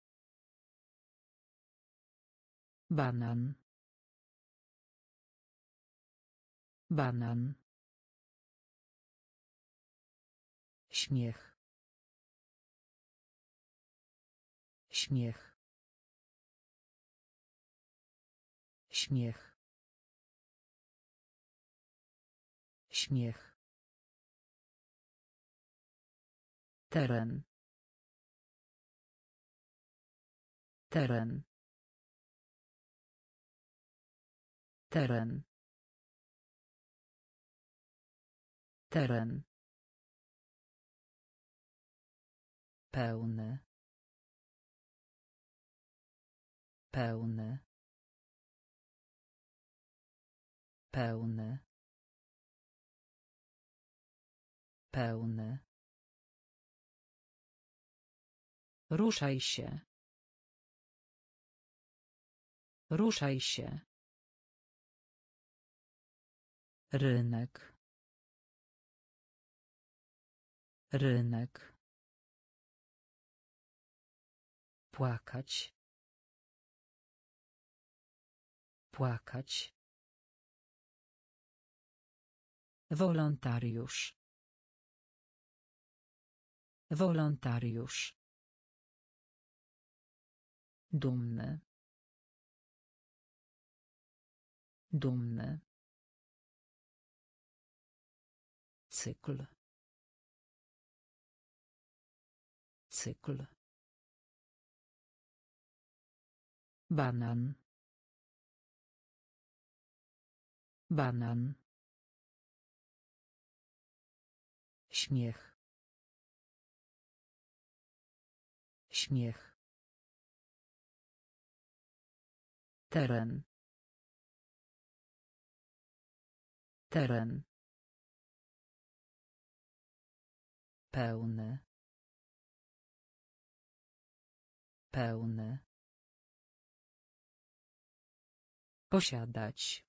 [SPEAKER 1] Banan. Banan. Śmiech. Śmiech. Śmiech. Śmiech. Teren. Teren. Teren. Teren. Pełny. Pełny. Pełny. Pełny. Ruszaj się. Ruszaj się. Rynek. Rynek. Płakać. Płakać. Wolontariusz. Wolontariusz. Dumny. Dumny. Cykl. Cykl. Banan. Banan. Śmiech. Śmiech. Teren. Teren. Pełny. Pełny. Posiadać.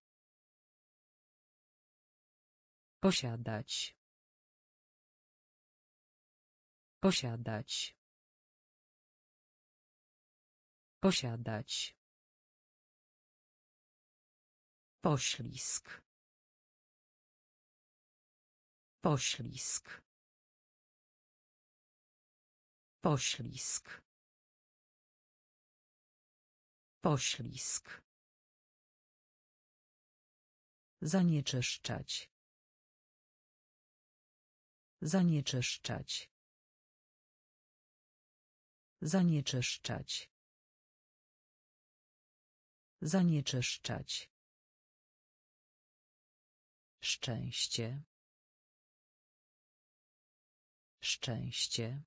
[SPEAKER 1] Posiadać. Posiadać. Posiadać. Poślizg. Poślizg. Poślizg. Poślizg. Zanieczyszczać. Zanieczyszczać. Zanieczyszczać. Zanieczyszczać. Szczęście. Szczęście.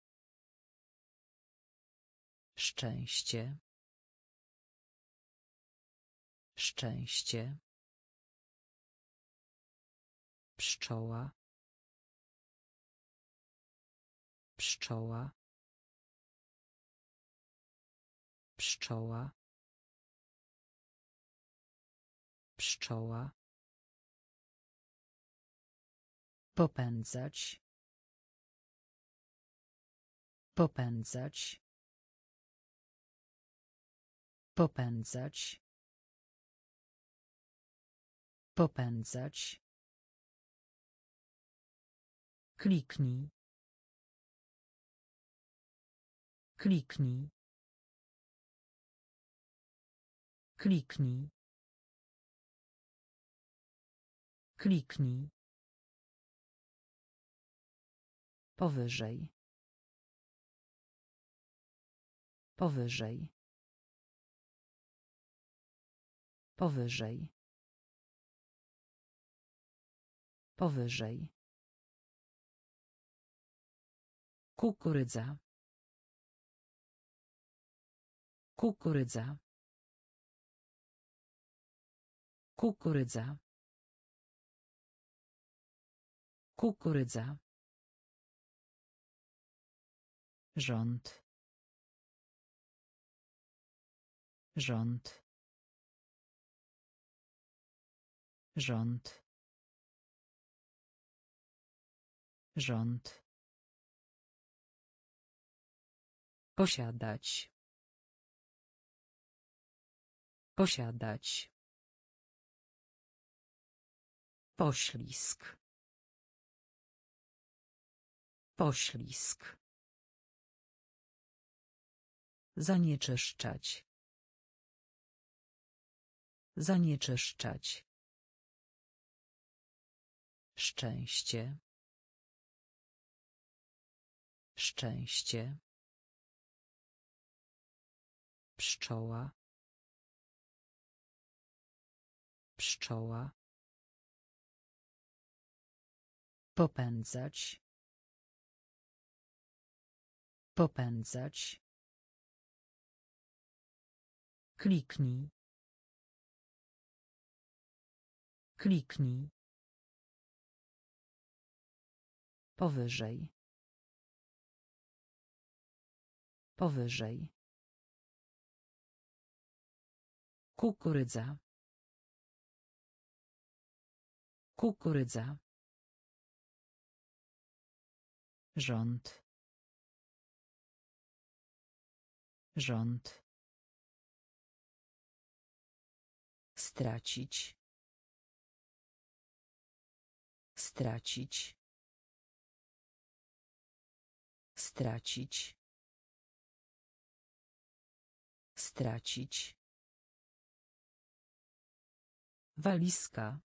[SPEAKER 1] Szczęście. Szczęście. Pszczoła. Pszczoła. Pszczoła. Pszczoła. Popędzać. Popędzać. Popędzać. Popędzać. Kliknij. Kliknij. Kliknij. Kliknij. Powyżej. Powyżej. Powyżej. Powyżej. Kukurydza. Kukurydza. Kukurydza. Kukurydza. Rząd. Rząd. Rząd. Rząd. Posiadać. Posiadać. Poślizg. Poślizg. Zanieczyszczać. Zanieczyszczać. Szczęście. Szczęście. Pszczoła. Pszczoła. Popędzać. Popędzać. Kliknij. Kliknij. Powyżej. Powyżej. Kukurydza. Kukurydza. Rząd. Rząd. Stracić. Stracić. Stracić. Stracić. Walizka.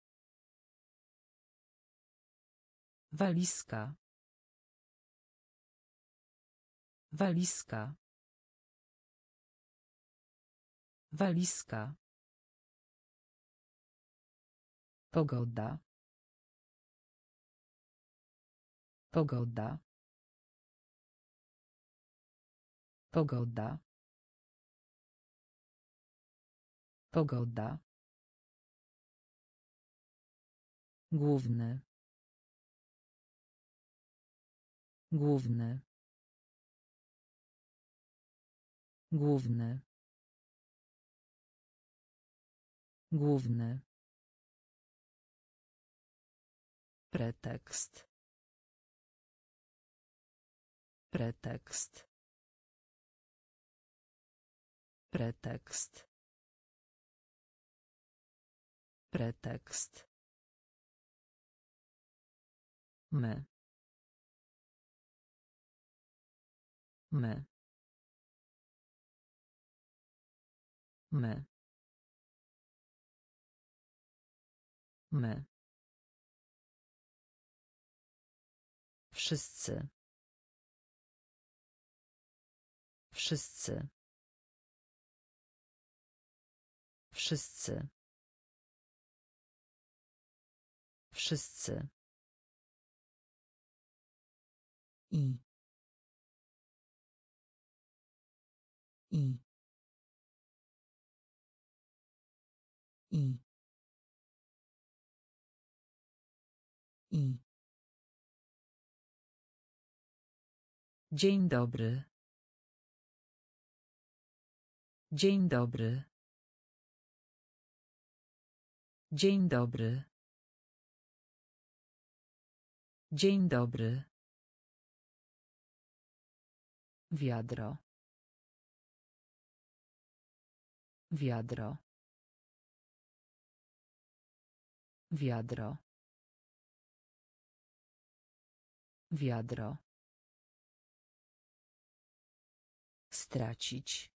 [SPEAKER 1] Walizka. Walizka. Walizka. Pogoda. Pogoda. Pogoda. Pogoda. Główny. Główny. Główny. Główny. Pretekst. Pretekst. Pretekst. Pretekst. My. My. My. My. Wszyscy. Wszyscy. Wszyscy. Wszyscy. I. I. I. I. Dzień dobry. Dzień dobry. Dzień dobry. Dzień dobry. Wiadro. Wiadro. Wiadro. Wiadro. Stracić.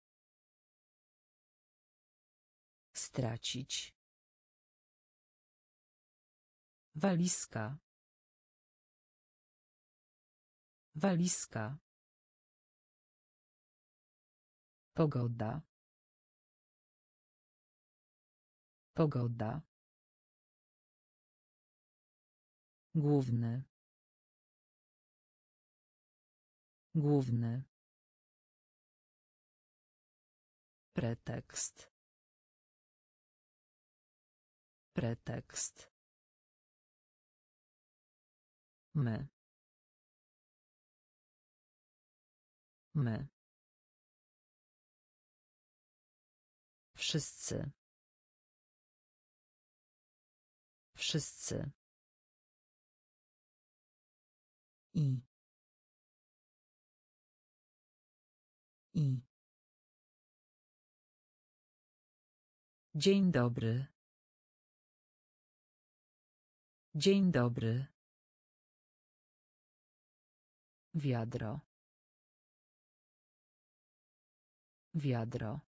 [SPEAKER 1] Stracić. Walizka. Walizka. Pogoda. Pogoda. Główny. Główny. Pretekst. Pretekst. My. My. Wszyscy. Wszyscy. I. I. Dzień dobry. Dzień dobry. Wiadro. Wiadro.